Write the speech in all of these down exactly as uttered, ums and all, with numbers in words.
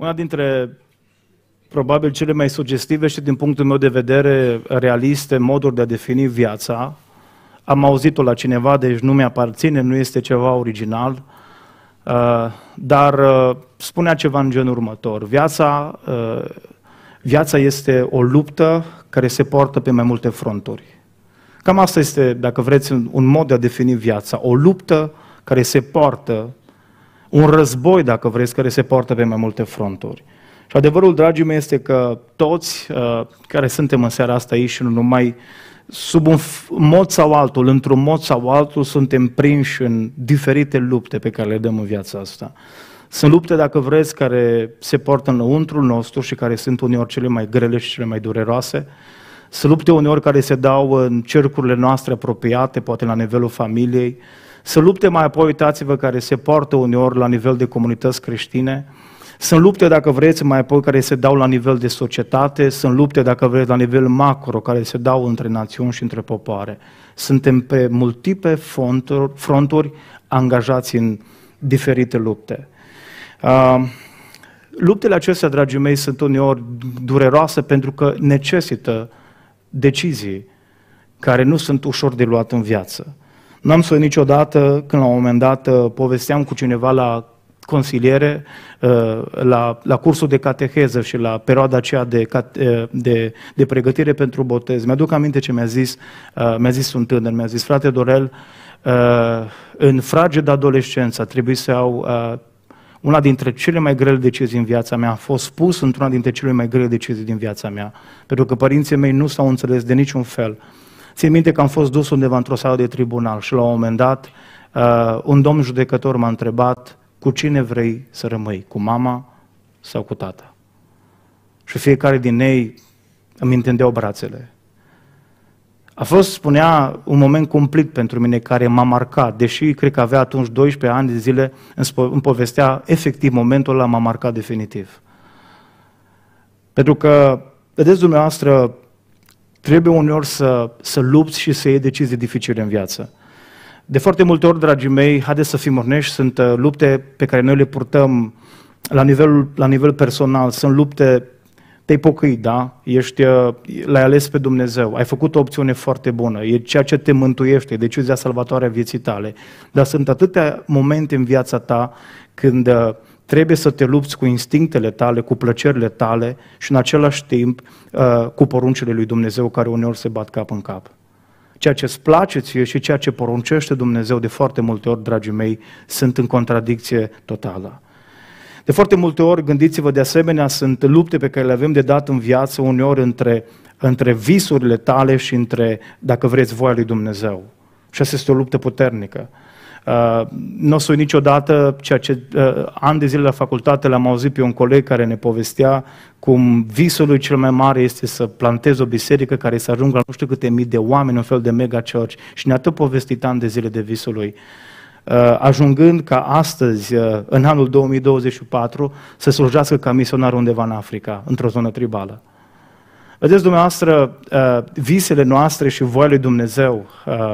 Una dintre, probabil, cele mai sugestive și, din punctul meu de vedere, realiste moduri de a defini viața, am auzit-o la cineva, deci nu mi-aparține, nu este ceva original, dar spunea ceva în genul următor. Viața, viața este o luptă care se poartă pe mai multe fronturi. Cam asta este, dacă vreți, un mod de a defini viața. O luptă care se poartă, un război, dacă vreți, care se poartă pe mai multe fronturi. Și adevărul, dragii mei, este că toți uh, care suntem în seara asta aici și nu numai, sub un mod sau altul, într-un mod sau altul, suntem prinși în diferite lupte pe care le dăm în viața asta. Sunt lupte, dacă vreți, care se poartă înăuntrul nostru și care sunt uneori cele mai grele și cele mai dureroase. Sunt lupte uneori care se dau în cercurile noastre apropiate, poate la nivelul familiei. Sunt lupte mai apoi, uitați-vă, care se poartă uneori la nivel de comunități creștine. Sunt lupte, dacă vreți, mai apoi care se dau la nivel de societate. Sunt lupte, dacă vreți, la nivel macro, care se dau între națiuni și între popoare. Suntem pe multiple fronturi, fronturi angajați în diferite lupte. Uh, luptele acestea, dragii mei, sunt uneori dureroase pentru că necesită decizii care nu sunt ușor de luat în viață. N-am să niciodată, când la un moment dat povesteam cu cineva la consiliere, la, la cursul de cateheză și la perioada aceea de, de, de pregătire pentru botez, mi-aduc aminte ce mi-a zis, mi-a zis un tânăr, mi-a zis: frate Dorel, în fragedă adolescență trebuie să iau una dintre cele mai grele decizii în viața mea, a fost pus într-una dintre cele mai grele decizii din viața mea, pentru că părinții mei nu s-au înțeles de niciun fel. Țin minte că am fost dus undeva într-o sală de tribunal și la un moment dat uh, un domn judecător m-a întrebat: cu cine vrei să rămâi, cu mama sau cu tata? Și fiecare din ei îmi întindeau brațele. A fost, spunea, un moment cumplit pentru mine care m-a marcat, deși cred că avea atunci doisprezece ani de zile, îmi povestea efectiv momentul ăla m-a marcat definitiv. Pentru că, vedeți dumneavoastră, trebuie uneori să, să lupți și să iei decizii dificile în viață. De foarte multe ori, dragii mei, haideți să fim onești, sunt lupte pe care noi le purtăm la nivel, la nivel personal, sunt lupte. Te-ai pocăit, da? Ești, l-ai ales pe Dumnezeu, ai făcut o opțiune foarte bună, e ceea ce te mântuiește, e decizia salvatoare a vieții tale. Dar sunt atâtea momente în viața ta când trebuie să te lupți cu instinctele tale, cu plăcerile tale și în același timp cu poruncile lui Dumnezeu care uneori se bat cap în cap. Ceea ce îți place ție și ceea ce poruncește Dumnezeu de foarte multe ori, dragii mei, sunt în contradicție totală. De foarte multe ori, gândiți-vă, de asemenea, sunt lupte pe care le avem de dat în viață, uneori între, între visurile tale și între, dacă vreți, voia lui Dumnezeu. Și asta este o luptă puternică. Uh, nu o să uit niciodată ceea ce uh, ani de zile la facultate l-am auzit pe un coleg care ne povestea cum visul lui cel mai mare este să planteze o biserică care să ajungă la nu știu câte mii de oameni, un fel de mega church, și ne-a tot povestit ani de zile de visul lui. Ajungând ca astăzi, în anul două mii douăzeci și patru, să slujească ca misionar undeva în Africa, într-o zonă tribală. Vedeți, dumneavoastră, visele noastre și voia lui Dumnezeu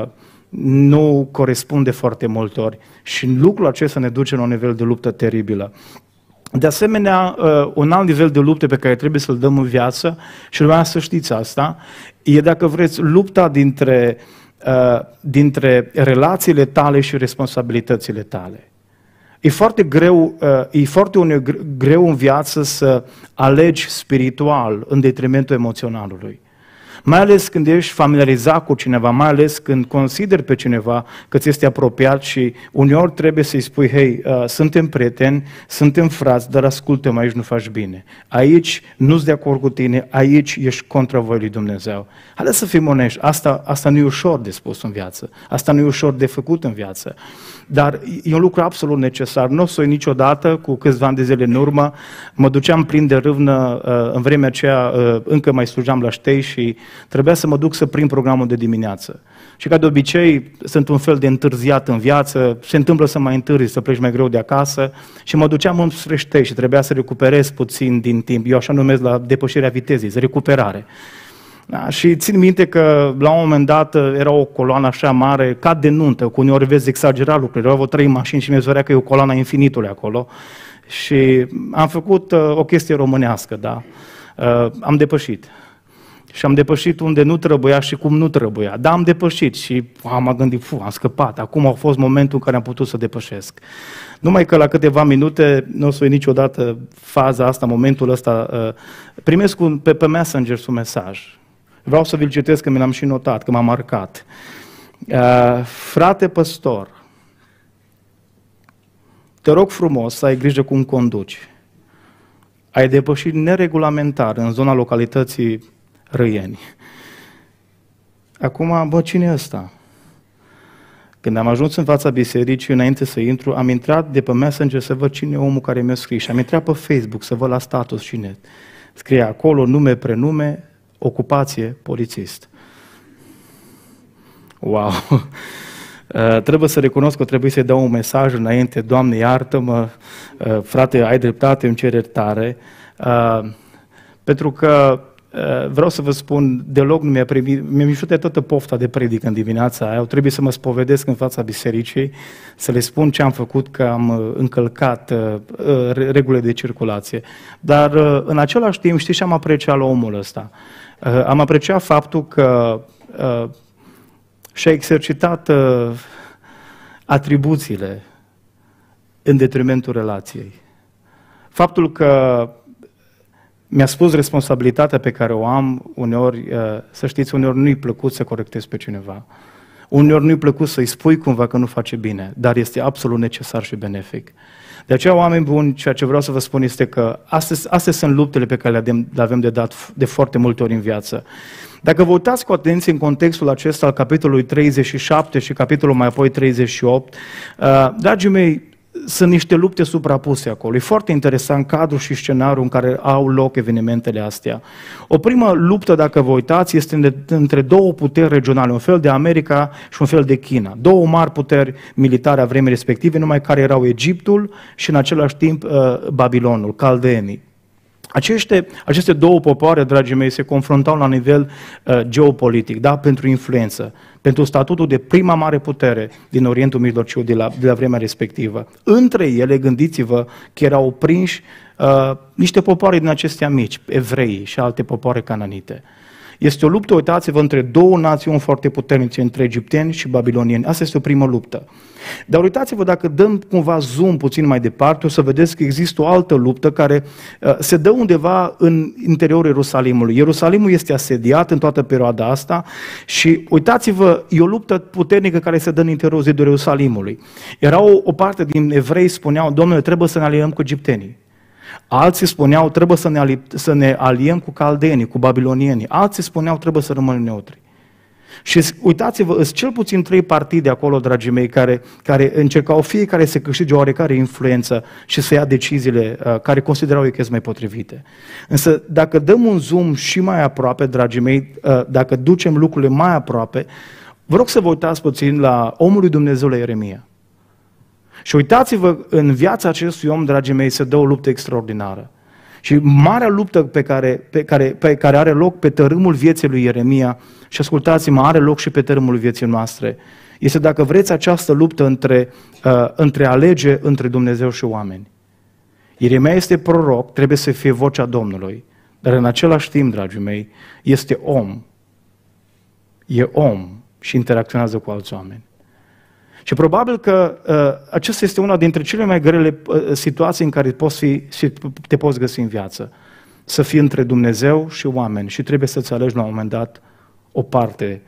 nu corespunde foarte multe ori și lucrul acesta ne duce la un nivel de luptă teribilă. De asemenea, un alt nivel de lupte pe care trebuie să-l dăm în viață, și vreau să știți asta, e, dacă vreți, lupta dintre dintre relațiile tale și responsabilitățile tale. E foarte greu, e foarte greu în viață să alegi spiritual în detrimentul emoționalului. Mai ales când ești familiarizat cu cineva, mai ales când consideri pe cineva că ți este apropiat și uneori trebuie să-i spui: hei, uh, suntem prieteni, suntem frați, dar ascultă-mă, aici nu faci bine. Aici nu-s de acord cu tine, aici ești contra voii lui Dumnezeu. Haideți să fim onești, asta, asta nu e ușor de spus în viață, asta nu e ușor de făcut în viață, dar e un lucru absolut necesar. Nu o să o niciodată, cu câțiva ani de zile în urmă, mă duceam plin de râvnă, uh, în vremea aceea uh, încă mai slujeam la Ștei și trebuia să mă duc să prind programul de dimineață. Și ca de obicei, sunt un fel de întârziat în viață, se întâmplă să mai întârzi, să pleci mai greu de acasă și mă duceam înspre Ștei și trebuia să recuperez puțin din timp. Eu așa numesc la depășirea vitezei, recuperare. Da, și țin minte că la un moment dat era o coloană așa mare, ca de nuntă, cu uneori vezi exagera lucrurile, erau trei mașini și mi-e zărea că e o coloană a infinitului acolo. Și am făcut uh, o chestie românească, da? Uh, am depășit. Și am depășit unde nu trebuia și cum nu trebuia. Da, am depășit și am gândit, fu, am scăpat. Acum a fost momentul în care am putut să depășesc. Numai că la câteva minute, nu o să uit niciodată faza asta, momentul ăsta, uh, primesc un, pe, pe Messenger un mesaj. Vreau să vi-l citesc, că mi l-am și notat, că m-a marcat. Uh, frate păstor, te rog frumos să ai grijă cum conduci. Ai depășit neregulamentar în zona localității Râieni. Acum, bă, cine e ăsta? Când am ajuns în fața bisericii, înainte să intru, am intrat de pe Messenger să văd cine e omul care mi-a scris. Și am intrat pe Facebook să văd la status cine. Scrie acolo nume, prenume, ocupație, polițist. Wow! Uh, trebuie să recunosc că trebuie să-i dau un mesaj înainte, Doamne, iartă-mă, uh, frate, ai dreptate, îmi cer iertare, uh, pentru că uh, vreau să vă spun, deloc nu mi-a primit, mi-a mișut de toată pofta de predică în dimineața aia, trebuie să mă spovedesc în fața bisericii, să le spun ce am făcut, că am uh, încălcat uh, uh, regulile de circulație. Dar uh, în același timp, știți ce am apreciat la omul ăsta? Uh, am apreciat faptul că uh, și-a exercitat uh, atribuțiile în detrimentul relației. Faptul că mi-a spus responsabilitatea pe care o am, uneori, uh, să știți, uneori nu-i plăcut să corectez pe cineva. Uneori nu-i plăcut să-i spui cumva că nu face bine, dar este absolut necesar și benefic. De aceea, oameni buni, ceea ce vreau să vă spun este că astea, astea sunt luptele pe care le avem de dat de foarte multe ori în viață. Dacă vă uitați cu atenție în contextul acesta al capitolului treizeci și șapte și capitolul mai apoi treizeci și opt, uh, dragii mei, sunt niște lupte suprapuse acolo. E foarte interesant cadrul și scenariul în care au loc evenimentele astea. O primă luptă, dacă vă uitați, este între două puteri regionale, un fel de America și un fel de China. Două mari puteri militare a vremii respective, numai care erau Egiptul și în același timp uh, Babilonul, caldeenii. Aceste, aceste două popoare, dragii mei, se confruntau la nivel uh, geopolitic, da? Pentru influență, pentru statutul de prima mare putere din Orientul Mijlociu de la, de la vremea respectivă. Între ele, gândiți-vă că erau prinși uh, niște popoare din acestea mici, evrei și alte popoare cananite. Este o luptă, uitați-vă, între două națiuni foarte puternice, între egipteni și babilonieni. Asta este o primă luptă. Dar uitați-vă, dacă dăm cumva zoom puțin mai departe, o să vedeți că există o altă luptă care uh, se dă undeva în interiorul Ierusalimului. Ierusalimul este asediat în toată perioada asta și uitați-vă, e o luptă puternică care se dă în interiorul zidului Ierusalimului. Era o, o parte din evrei spuneau, Domnule, trebuie să ne aliem cu egiptenii. Alții spuneau, trebuie să ne, ali- să ne aliem cu caldeenii, cu babilonienii. Alții spuneau, trebuie să rămânem neutri. Și uitați-vă, sunt cel puțin trei partide acolo, dragii mei, care, care încercau fiecare să câștige o oarecare influență și să ia deciziile uh, care considerau ei că sunt mai potrivite. Însă, dacă dăm un zoom și mai aproape, dragii mei, uh, dacă ducem lucrurile mai aproape, vă rog să vă uitați puțin la omul lui Dumnezeu, la Ieremia. Și uitați-vă, în viața acestui om, dragii mei, se dă o luptă extraordinară. Și marea luptă pe care, pe care, pe care are loc pe tărâmul vieții lui Ieremia, și ascultați-mă, are loc și pe tărâmul vieții noastre, este, dacă vreți, această luptă între, uh, între alege între Dumnezeu și oameni. Ieremia este proroc, trebuie să fie vocea Domnului, dar în același timp, dragii mei, este om. E om și interacționează cu alți oameni. Și probabil că uh, aceasta este una dintre cele mai grele uh, situații în care poți fi, te poți găsi în viață. Să fii între Dumnezeu și oameni și trebuie să-ți alegi la un moment dat o parte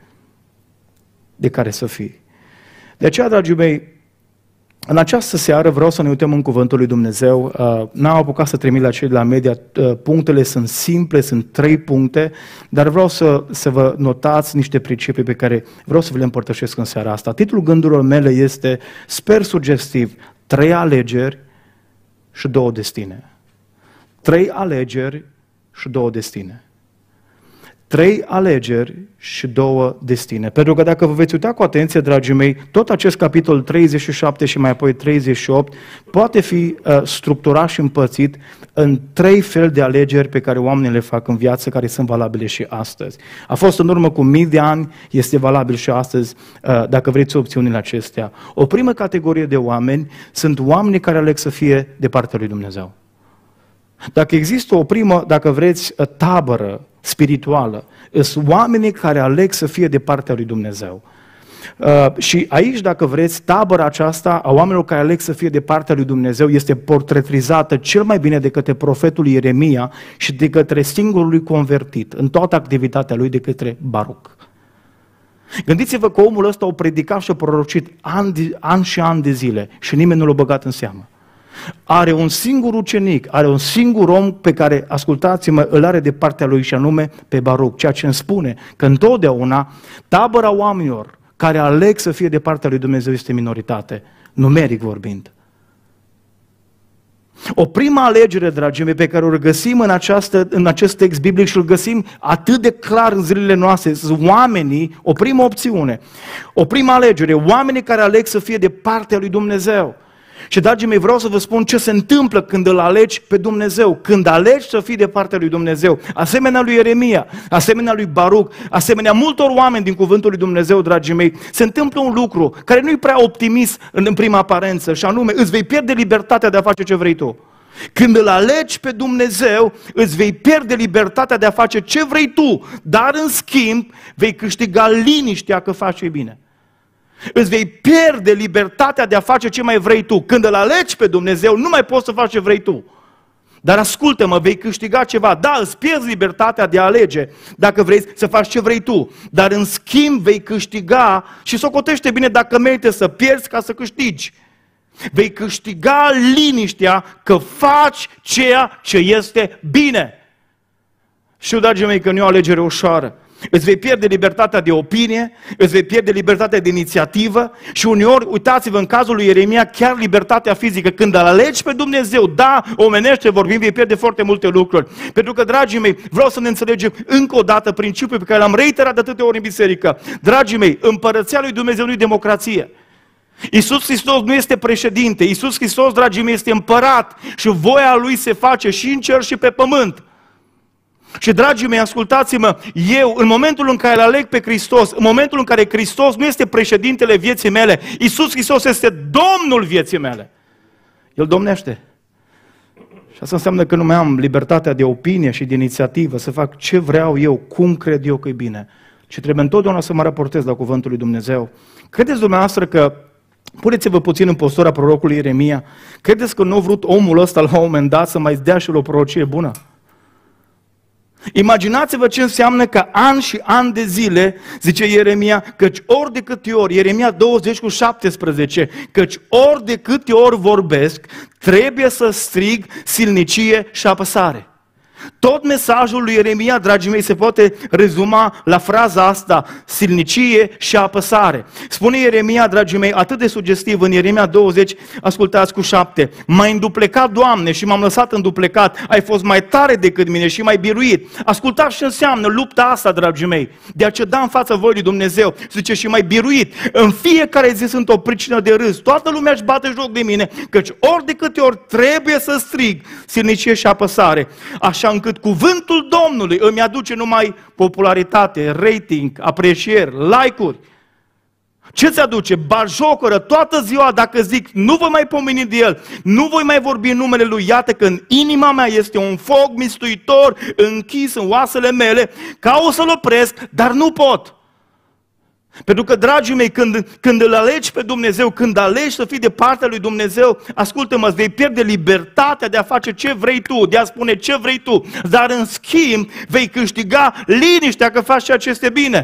de care să fii. De aceea, dragii mei, în această seară vreau să ne uităm în Cuvântul lui Dumnezeu. Uh, n-am apucat să trimit la cei de la media. Uh, punctele sunt simple, sunt trei puncte, dar vreau să, să vă notați niște principii pe care vreau să vi le împărtășesc în seara asta. Titlul gândurilor mele este, sper sugestiv, trei alegeri și două destine. Trei alegeri și două destine. Trei alegeri și două destine. Pentru că dacă vă veți uita cu atenție, dragii mei, tot acest capitol treizeci și șapte și mai apoi treizeci și opt poate fi uh, structurat și împărțit în trei fel de alegeri pe care oamenii le fac în viață, care sunt valabile și astăzi. A fost în urmă cu mii de ani, este valabil și astăzi, uh, dacă vreți opțiunile acestea. O primă categorie de oameni sunt oamenii care aleg să fie de partea lui Dumnezeu. Dacă există o primă, dacă vreți, tabără spirituală, sunt oamenii care aleg să fie de partea lui Dumnezeu. Uh, și aici, dacă vreți, tabăra aceasta a oamenilor care aleg să fie de partea lui Dumnezeu este portretizată cel mai bine de către profetul Ieremia și de către singurul lui convertit în toată activitatea lui, de către Baruc. Gândiți-vă că omul ăsta o predicat și o prorocit ani, ani și ani de zile și nimeni nu l-a băgat în seamă. Are un singur ucenic, are un singur om pe care, ascultați-mă, îl are de partea lui și anume pe Baruc, ceea ce îmi spune că întotdeauna tabăra oamenilor care aleg să fie de partea lui Dumnezeu este minoritate, numeric vorbind. O prima alegere, dragii mei, pe care o găsim în, această, în acest text biblic și îl găsim atât de clar în zilele noastre, sunt oamenii, o primă opțiune, o prima alegere, oamenii care aleg să fie de partea lui Dumnezeu. Și, dragii mei, vreau să vă spun ce se întâmplă când îl alegi pe Dumnezeu, când alegi să fii de partea lui Dumnezeu, asemenea lui Ieremia, asemenea lui Baruc, asemenea multor oameni din cuvântul lui Dumnezeu, dragii mei, se întâmplă un lucru care nu e prea optimist în prima aparență, și anume, îți vei pierde libertatea de a face ce vrei tu. Când îl alegi pe Dumnezeu, îți vei pierde libertatea de a face ce vrei tu, dar în schimb vei câștiga liniștea că faci ce bine. Îți vei pierde libertatea de a face ce mai vrei tu. Când îl alegi pe Dumnezeu, nu mai poți să faci ce vrei tu. Dar ascultă-mă, vei câștiga ceva. Da, îți pierzi libertatea de a alege dacă vrei să faci ce vrei tu. Dar în schimb vei câștiga, și socotește bine dacă merită să pierzi ca să câștigi. Vei câștiga liniștea că faci ceea ce este bine. Știu, dragii mei, că nu e o alegere ușoară. Îți vei pierde libertatea de opinie, îți vei pierde libertatea de inițiativă și uneori, uitați-vă, în cazul lui Ieremia, chiar libertatea fizică. Când îl alegi pe Dumnezeu, da, omenește vorbim, vei pierde foarte multe lucruri. Pentru că, dragii mei, vreau să ne înțelegem încă o dată principiul pe care l-am reiterat de atâtea ori în biserică. Dragii mei, împărăția lui Dumnezeu nu e democrație. Iisus Hristos nu este președinte, Iisus Hristos, dragii mei, este împărat și voia Lui se face și în cer și pe pământ. Și, dragii mei, ascultați-mă, eu, în momentul în care îl aleg pe Hristos, în momentul în care Hristos nu este președintele vieții mele, Iisus Hristos este Domnul vieții mele. El domnește. Și asta înseamnă că nu mai am libertatea de opinie și de inițiativă, să fac ce vreau eu, cum cred eu că e bine. Și trebuie întotdeauna să mă raportez la cuvântul lui Dumnezeu. Credeți dumneavoastră că, puneți-vă puțin în postura prorocului Ieremia, credeți că nu a vrut omul ăsta la un moment dat să mai dea și o prorocie bună? Imaginați-vă ce înseamnă că ani și ani de zile, zice Ieremia, căci ori de câte ori, Ieremia douăzeci cu șaptesprezece, căci ori de câte ori vorbesc, trebuie să strig silnicie și apăsare. Tot mesajul lui Ieremia, dragii mei, se poate rezuma la fraza asta, silnicie și apăsare. Spune Ieremia, dragii mei, atât de sugestiv în Ieremia douăzeci, ascultați cu șapte, m-ai înduplecat, Doamne, și m-am lăsat înduplecat, ai fost mai tare decât mine și m-ai biruit. Ascultați ce înseamnă lupta asta, dragii mei, de a ceda în fața voii lui Dumnezeu, zice, și m-ai biruit. În fiecare zi sunt o pricină de râs, toată lumea își bate joc de mine, căci ori de câte ori trebuie să strig silnicie și apăsare, așa încât cuvântul Domnului îmi aduce numai popularitate, rating, aprecieri, like-uri. Ce ți aduce? Batjocură toată ziua dacă zic, nu voi mai pomeni de el, nu voi mai vorbi în numele lui, iată că în inima mea este un foc mistuitor închis în oasele mele, ca să-l opresc, dar nu pot. Pentru că, dragii mei, când, când îl alegi pe Dumnezeu, când alegi să fii de partea lui Dumnezeu, ascultă-mă, îți vei pierde libertatea de a face ce vrei tu, de a spune ce vrei tu, dar în schimb vei câștiga liniștea că faci ceea ce este bine.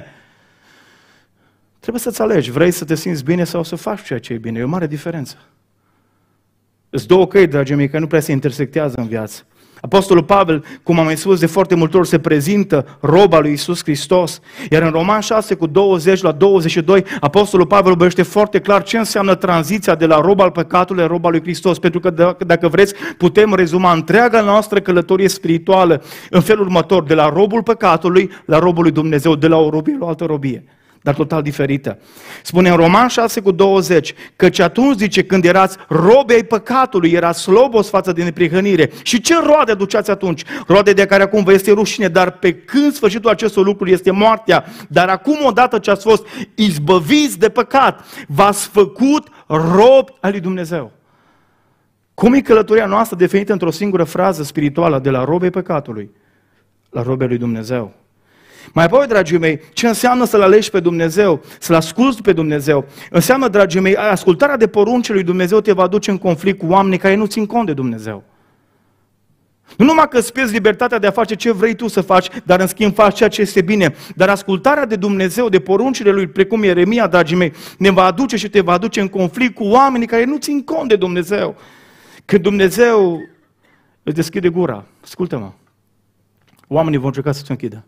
Trebuie să-ți alegi, vrei să te simți bine sau să faci ceea ce e bine, e o mare diferență. Sunt două căi, dragii mei, care nu prea se intersectează în viață. Apostolul Pavel, cum am mai spus de foarte multe ori, se prezintă rob al lui Iisus Hristos. Iar în Roman șase cu douăzeci la douăzeci și doi, Apostolul Pavel vorbește foarte clar ce înseamnă tranziția de la rob al păcatului la rob al lui Hristos. Pentru că dacă vreți, putem rezuma întreaga noastră călătorie spirituală în felul următor: de la robul păcatului la robul lui Dumnezeu, de la o robie la o altă robie, dar total diferită. Spune în Roman șase cu douăzeci, căci atunci, zice, când erați robi ai păcatului, erați slobos față de neprihănire. Și ce roade aduceați atunci? Roade de care acum vă este rușine, dar pe când sfârșitul acestor lucruri este moartea. Dar acum, odată ce ați fost izbăviți de păcat, v-ați făcut robi al lui Dumnezeu. Cum e călătoria noastră definită într-o singură frază spirituală, de la robi ai păcatului la robi al lui Dumnezeu? Mai apoi, dragii mei, ce înseamnă să-L alegi pe Dumnezeu, să-L asculți pe Dumnezeu? Înseamnă, dragii mei, ascultarea de poruncile lui Dumnezeu te va aduce în conflict cu oamenii care nu țin cont de Dumnezeu. Nu numai că îți pierzi libertatea de a face ce vrei tu să faci, dar în schimb faci ceea ce este bine. Dar ascultarea de Dumnezeu, de poruncile Lui, precum Ieremia, dragii mei, ne va aduce și te va aduce în conflict cu oamenii care nu țin cont de Dumnezeu. Când Dumnezeu îți deschide gura, ascultă-mă, oamenii vor încerca să ți-o închidă.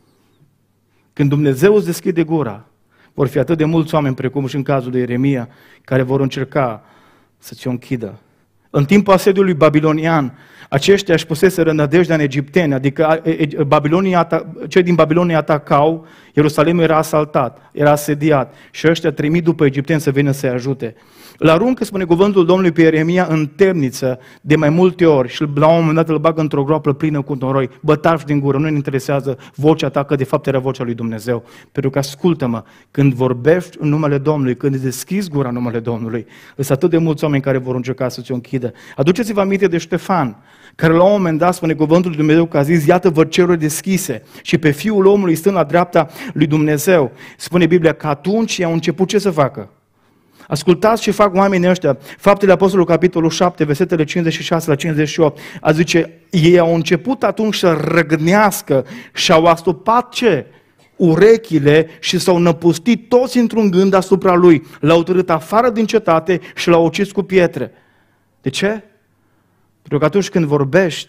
Când Dumnezeu îți deschide gura, vor fi atât de mulți oameni, precum și în cazul de Ieremia, care vor încerca să ți-o închidă. În timpul asediului babilonian, aceștia își puseseră nădejdea în egipteni, adică Babilonia, cei din Babilonia atacau, Ierusalimul era asaltat, era asediat și ăștia trimit după egipteni să vină să-i ajute. Îl aruncă, spune cuvântul Domnului, pe Ieremia în temniță de mai multe ori și la un moment dat îl bagă într-o groapă plină cu noroi. Bătași din gură, nu ne interesează vocea ta, că de fapt era vocea lui Dumnezeu. Pentru că ascultă-mă, când vorbești în numele Domnului, când îți deschizi gura în numele Domnului, sunt atât de mulți oameni care vor încerca să ți-o închidă. Aduceți-vă aminte de Ștefan, care la un moment dat, spune cuvântul lui Dumnezeu, că a zis: iată-vă ceruri deschise și pe Fiul omului stând la dreapta lui Dumnezeu. Spune Biblia că atunci i-au început ce să facă? Ascultați ce fac oamenii ăștia. Faptele Apostolului, capitolul șapte, versetele cincizeci și șase la cincizeci și opt. A zice, ei au început atunci să răgnească și au astupat ce? Urechile și s-au năpustit toți într-un gând asupra lui. L-au târât afară din cetate și l-au ucis cu pietre. De ce? Pentru că atunci când vorbești,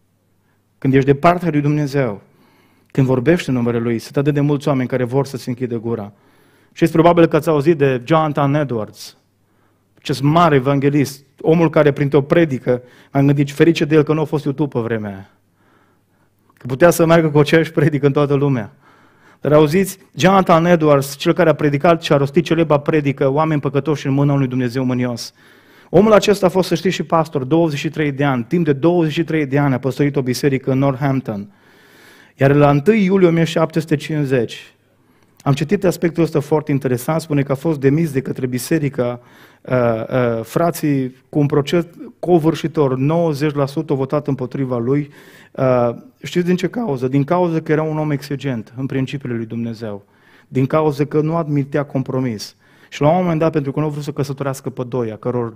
când ești de partea lui Dumnezeu, când vorbești în numele Lui, sunt atât de mulți oameni care vor să-ți închidă gura. Și este probabil că ați auzit de Jonathan Edwards, acest mare evanghelist, omul care printr-o predică, am gândit, ferice de el că nu a fost YouTube pe vremea aia. Că putea să meargă cu aceeași predică în toată lumea. Dar auziți, Jonathan Edwards, cel care a predicat și a rostit celeba predică, oameni păcătoși în mâna unui Dumnezeu mânios. Omul acesta a fost, să știți, și pastor, douăzeci și trei de ani, timp de douăzeci și trei de ani a păstorit o biserică în Northampton. Iar la întâi iulie o mie șapte sute cincizeci, am citit aspectul ăsta foarte interesant, spune că a fost demis de către biserică, uh, uh, frații cu un proces covârșitor, nouăzeci la sută au votat împotriva lui. Uh, știți din ce cauză? Din cauza că era un om exigent în principiile lui Dumnezeu, din cauza că nu admitea compromis. Și la un moment dat, pentru că nu a vrut să căsătorească pe doi, a căror,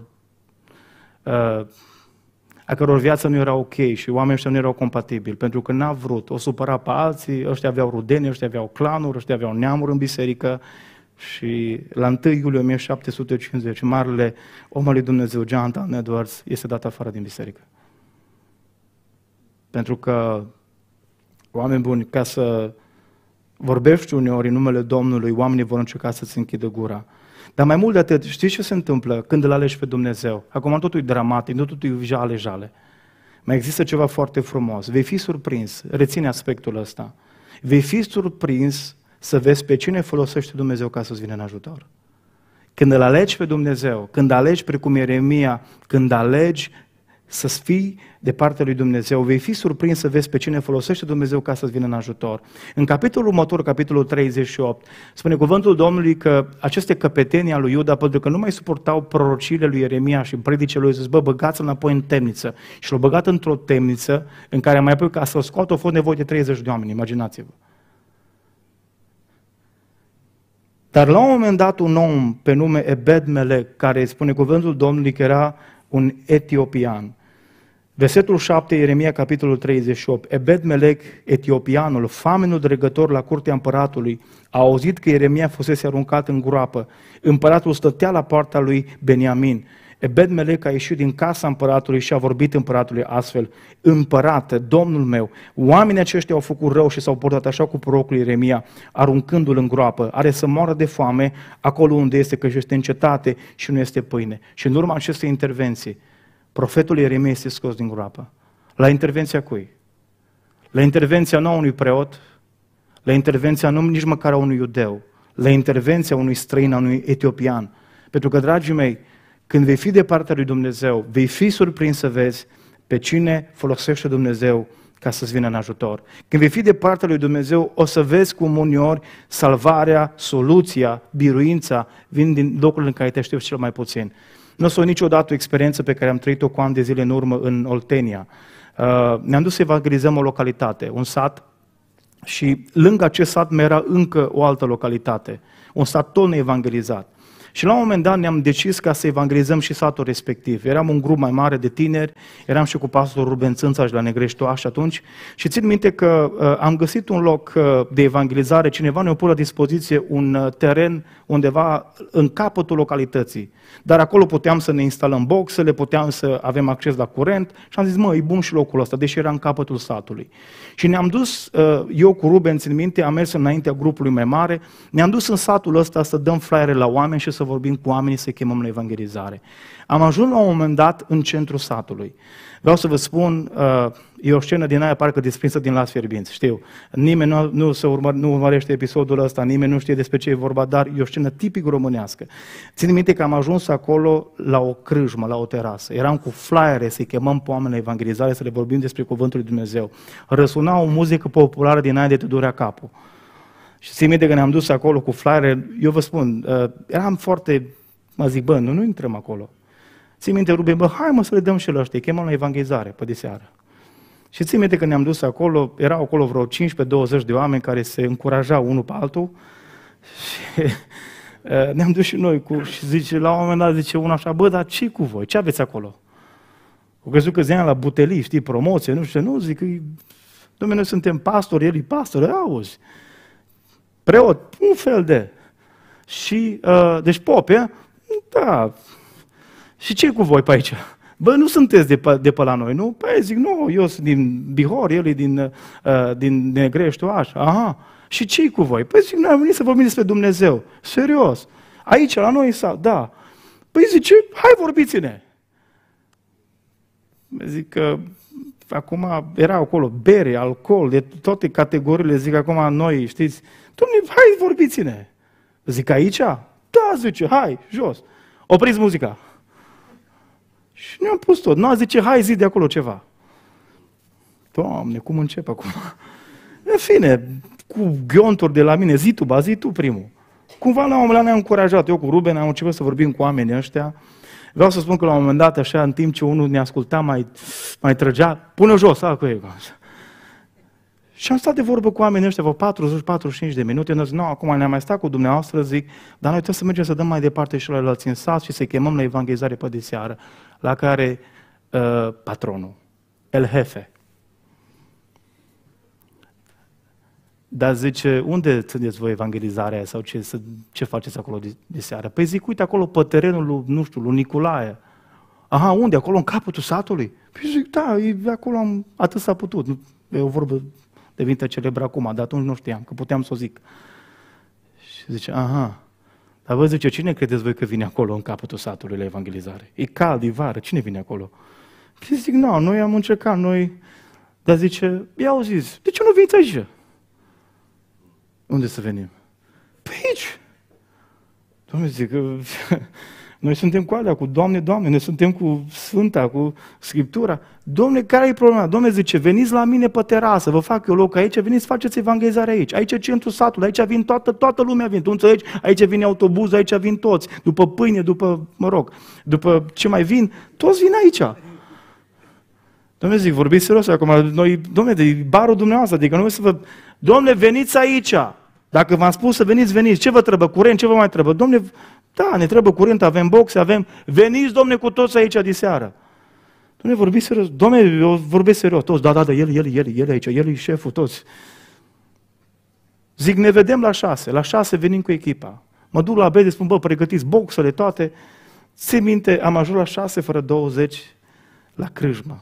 uh, a căror viață nu era ok și oamenii ăștia nu erau compatibili, pentru că n-a vrut, o supăra pe alții, ăștia aveau rudeni, ăștia aveau clanuri, ăștia aveau neamuri în biserică și la întâi iulie o mie șapte sute cincizeci, marele om al lui Dumnezeu, Jonathan Edwards, este dat afară din biserică. Pentru că, oameni buni, ca să vorbești uneori în numele Domnului, oamenii vor încerca să-ți închidă gura. Dar mai mult de atât, știți ce se întâmplă când îl alegi pe Dumnezeu? Acum totul e dramatic, nu totul e jale-jale. Mai există ceva foarte frumos. Vei fi surprins, reține aspectul ăsta. Vei fi surprins să vezi pe cine folosește Dumnezeu ca să-ți vină în ajutor. Când îl alegi pe Dumnezeu, când alegi precum Ieremia, când alegi să fii de partea lui Dumnezeu, vei fi surprins să vezi pe cine folosește Dumnezeu ca să-ți vină în ajutor. În capitolul următor, capitolul treizeci și opt, spune cuvântul Domnului că aceste căpetenii al lui Iuda, pentru că nu mai suportau prorociile lui Ieremia și predicile lui, zis, bă, băgați înapoi în temniță. Și l-au băgat într-o temniță în care mai apoi, ca să-l scoată, au fost nevoie de treizeci de oameni, imaginați-vă. Dar la un moment dat un om pe nume Ebed-Melec, care spune cuvântul Domnului că era un etiopian. Versetul șapte, Ieremia, capitolul treizeci și opt. Ebed-Melec, etiopianul, famenul dregător la curtea împăratului, a auzit că Ieremia fusese aruncat în groapă. Împăratul stătea la poarta lui Beniamin. Ebed-Melec a ieșit din casa împăratului și a vorbit împăratului astfel: Împărate, Domnul meu, oamenii aceștia au făcut rău și s-au portat așa cu prorocul Ieremia, aruncându-l în groapă. Are să moară de foame acolo unde este, că este în cetate și nu este pâine. Și în urma acestei intervenții, profetul Ieremia este scos din groapă. La intervenția cui? La intervenția nu a unui preot, la intervenția nu nici măcar a unui iudeu, la intervenția unui străin, a unui etiopian. Pentru că, dragii mei, când vei fi de partea lui Dumnezeu, vei fi surprins să vezi pe cine folosește Dumnezeu ca să-ți vină în ajutor. Când vei fi de partea lui Dumnezeu, o să vezi cum uneori salvarea, soluția, biruința vin din locul în care te aștepți cel mai puțin. Nu o să o niciodată o experiență pe care am trăit-o cu ani de zile în urmă în Oltenia. Uh, ne-am dus să evangelizăm o localitate, un sat, și lângă acest sat mai era încă o altă localitate, un sat tot neevangelizat. Și la un moment dat ne-am decis ca să evangelizăm și satul respectiv. Eram un grup mai mare de tineri, eram și cu pastorul Ruben Țânța și la Negreștoaș atunci și țin minte că uh, am găsit un loc uh, de evangelizare, cineva ne-a pus la dispoziție un uh, teren undeva în capătul localității. Dar acolo puteam să ne instalăm boxele, puteam să avem acces la curent și am zis, mă, e bun și locul ăsta, deși era în capătul satului. Și ne-am dus, uh, eu cu Ruben, țin minte, am mers înaintea grupului mai mare, ne-am dus în satul ăsta să dăm flyere la oameni și să vorbim cu oamenii, să chemăm la evangelizare. Am ajuns la un moment dat în centrul satului. Vreau să vă spun, uh, e o scenă din aia parcă desprinsă din Las Fierbinți, știu. Nimeni nu, nu, se urmă, nu urmărește episodul ăsta, nimeni nu știe despre ce e vorba, dar e o scenă tipic românească. Țin minte că am ajuns acolo la o crâșmă, la o terasă. Eram cu flyere să-i chemăm pe oameni la evangelizare, să le vorbim despre Cuvântul lui Dumnezeu. Răsuna o muzică populară din aia de te durea capul. Și țin minte că ne-am dus acolo cu flyere, eu vă spun, uh, eram foarte, mă zic, bă, nu, nu intrăm acolo. Țin minte, Ruben, bă, hai mă să le dăm și la ăștia, chemăm la evangelizare pe de seară. Și țin minte că ne-am dus acolo, erau acolo vreo cincisprezece douăzeci de oameni care se încurajau unul pe altul și uh, ne-am dus și noi cu, și zice, la un moment dat zice unul așa, bă, dar ce cu voi, ce aveți acolo? Au crezut că ziceam la butelii, știi, promoție, nu știu, nu, zic, dom'le, noi suntem pastori, el e pastor, auzi. Preot, un fel de. Și, uh, deci pope, da. Și ce cu voi pe aici? Bă, nu sunteți de pe, de pe la noi, nu? Păi zic, nu, eu sunt din Bihor, el e din, uh, din Negreștoaș. Aha. Și ce cu voi? Păi zic, noi am venit să vorbim despre Dumnezeu. Serios. Aici, la noi, sau? Da. Păi zice, hai vorbiți-ne. Zic că acum era acolo bere, alcool, de toate categoriile, zic acum noi, știți, Doamne, hai vorbiți-ne. Zic, aici? Da, zice, hai, jos. Opriți muzica. Și ne-am pus tot. Nu, zice, hai, zi de acolo ceva. Doamne, cum încep acum? În fine, cu ghionturi de la mine, zi tu, ba, zi tu primul. Cumva la un moment dat ne-am încurajat. Eu cu Ruben am început să vorbim cu oamenii ăștia. Vreau să spun că la un moment dat, așa, în timp ce unul ne asculta, mai, mai trăgea, pune jos, a, cu ei. Și am stat de vorbă cu oamenii ăștia, vreo patruzeci patruzeci și cinci de minute, eu zic, nu, acum ne-am mai stat cu dumneavoastră, zic, dar noi trebuie să mergem să dăm mai departe și la alții în sat și să chemăm la evangelizare pe de seară, la care uh, patronul, el jefe. Dar zice, unde țineți voi evangelizarea sau ce, ce faceți acolo de, de seară? Păi zic, uite acolo pe terenul lui, nu știu, lui Nicolae. Aha, unde? Acolo în capătul satului? Păi zic, da, e, acolo am, atât s-a putut. E o vorbă devenită celebră acum, dar atunci nu știam, că puteam să o zic. Și zice, aha, dar vă zice, cine credeți voi că vine acolo în capătul satului la evangelizare? E cald, e vară, cine vine acolo? Păi zic, nu, noi am încercat, noi, dar zice, i-au zis, de ce nu veniți aici? Unde să venim? Pe aici. Doamne, zic, noi suntem cu alea, cu Doamne, Doamne, noi suntem cu Sfânta, cu Scriptura. Dom'le, care e problema? Dom'le zice, veniți la mine pe terasă, vă fac eu loc aici, veniți, faceți evangelizare aici. Aici e centrul satului, aici vin toată, toată lumea vin. Tu înțelegi? Aici vine autobuz, aici vin toți. După pâine, după, mă rog, după ce mai vin, toți vin aici. Dom'le, zic, vorbiți serios acum, noi, dom'le, de barul dumneavoastră, adică noi să vă... Dom'le, veniți aici. Dacă v-am spus să veniți, veniți. Ce vă trebuie? Curent? Ce vă mai trebuie? Dom'le, da, ne trebuie curent, avem boxe, avem... Veniți, dom'le, cu toți aici de seară. Dom'le, vorbiți serios. Dom'le, eu vorbesc serios. Toți, da, da, da, el, el, el, el aici, el e șeful, toți. Zic, ne vedem la șase. La șase venim cu echipa. Mă duc la bede, spun, bă, pregătiți boxele, toate. ții minte, am ajuns la șase fără douăzeci la crâjmă.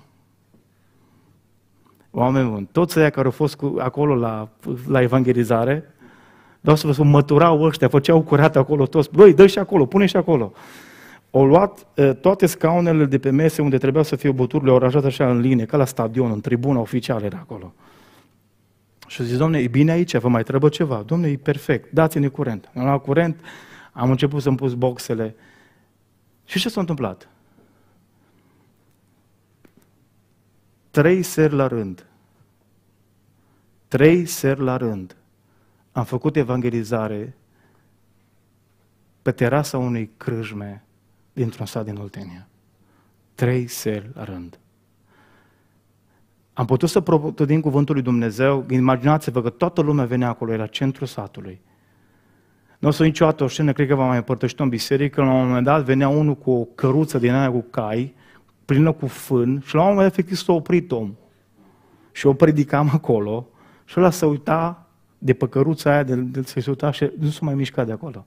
Oameni buni, toți ăia care au fost cu, acolo la, la evangelizare, vreau să vă spun, măturau ăștia, făceau curat acolo toți. Băi, dă și acolo, pune și acolo. Au luat uh, toate scaunele de pe mese unde trebuiau să fie băuturile, au aranjat așa în linie, ca la stadion, în tribuna oficială era acolo. Și au zis, Doamne, e bine aici, vă mai trebuie ceva? Doamne, e perfect, dați-ne curent. Am luat curent, am început să-mi pus boxele. Și ce s-a întâmplat? Trei seri la rând. Trei seri la rând. Am făcut evangelizare pe terasa unei crâjme dintr-un sat din Oltenia. Trei seri la rând. Am putut să propovăduim cuvântul lui Dumnezeu. Imaginați-vă că toată lumea venea acolo, era centrul satului. Nu o să niciodată o scenă, cred că v-am mai împărtășit în biserică, la un moment dat venea unul cu o căruță din aia cu cai, plină cu fân, și la un moment dat efectiv s-a oprit om. Și o predicam acolo și ăla se uita de pe căruța aia, de, de se uita și nu s-a mai mișcat de acolo.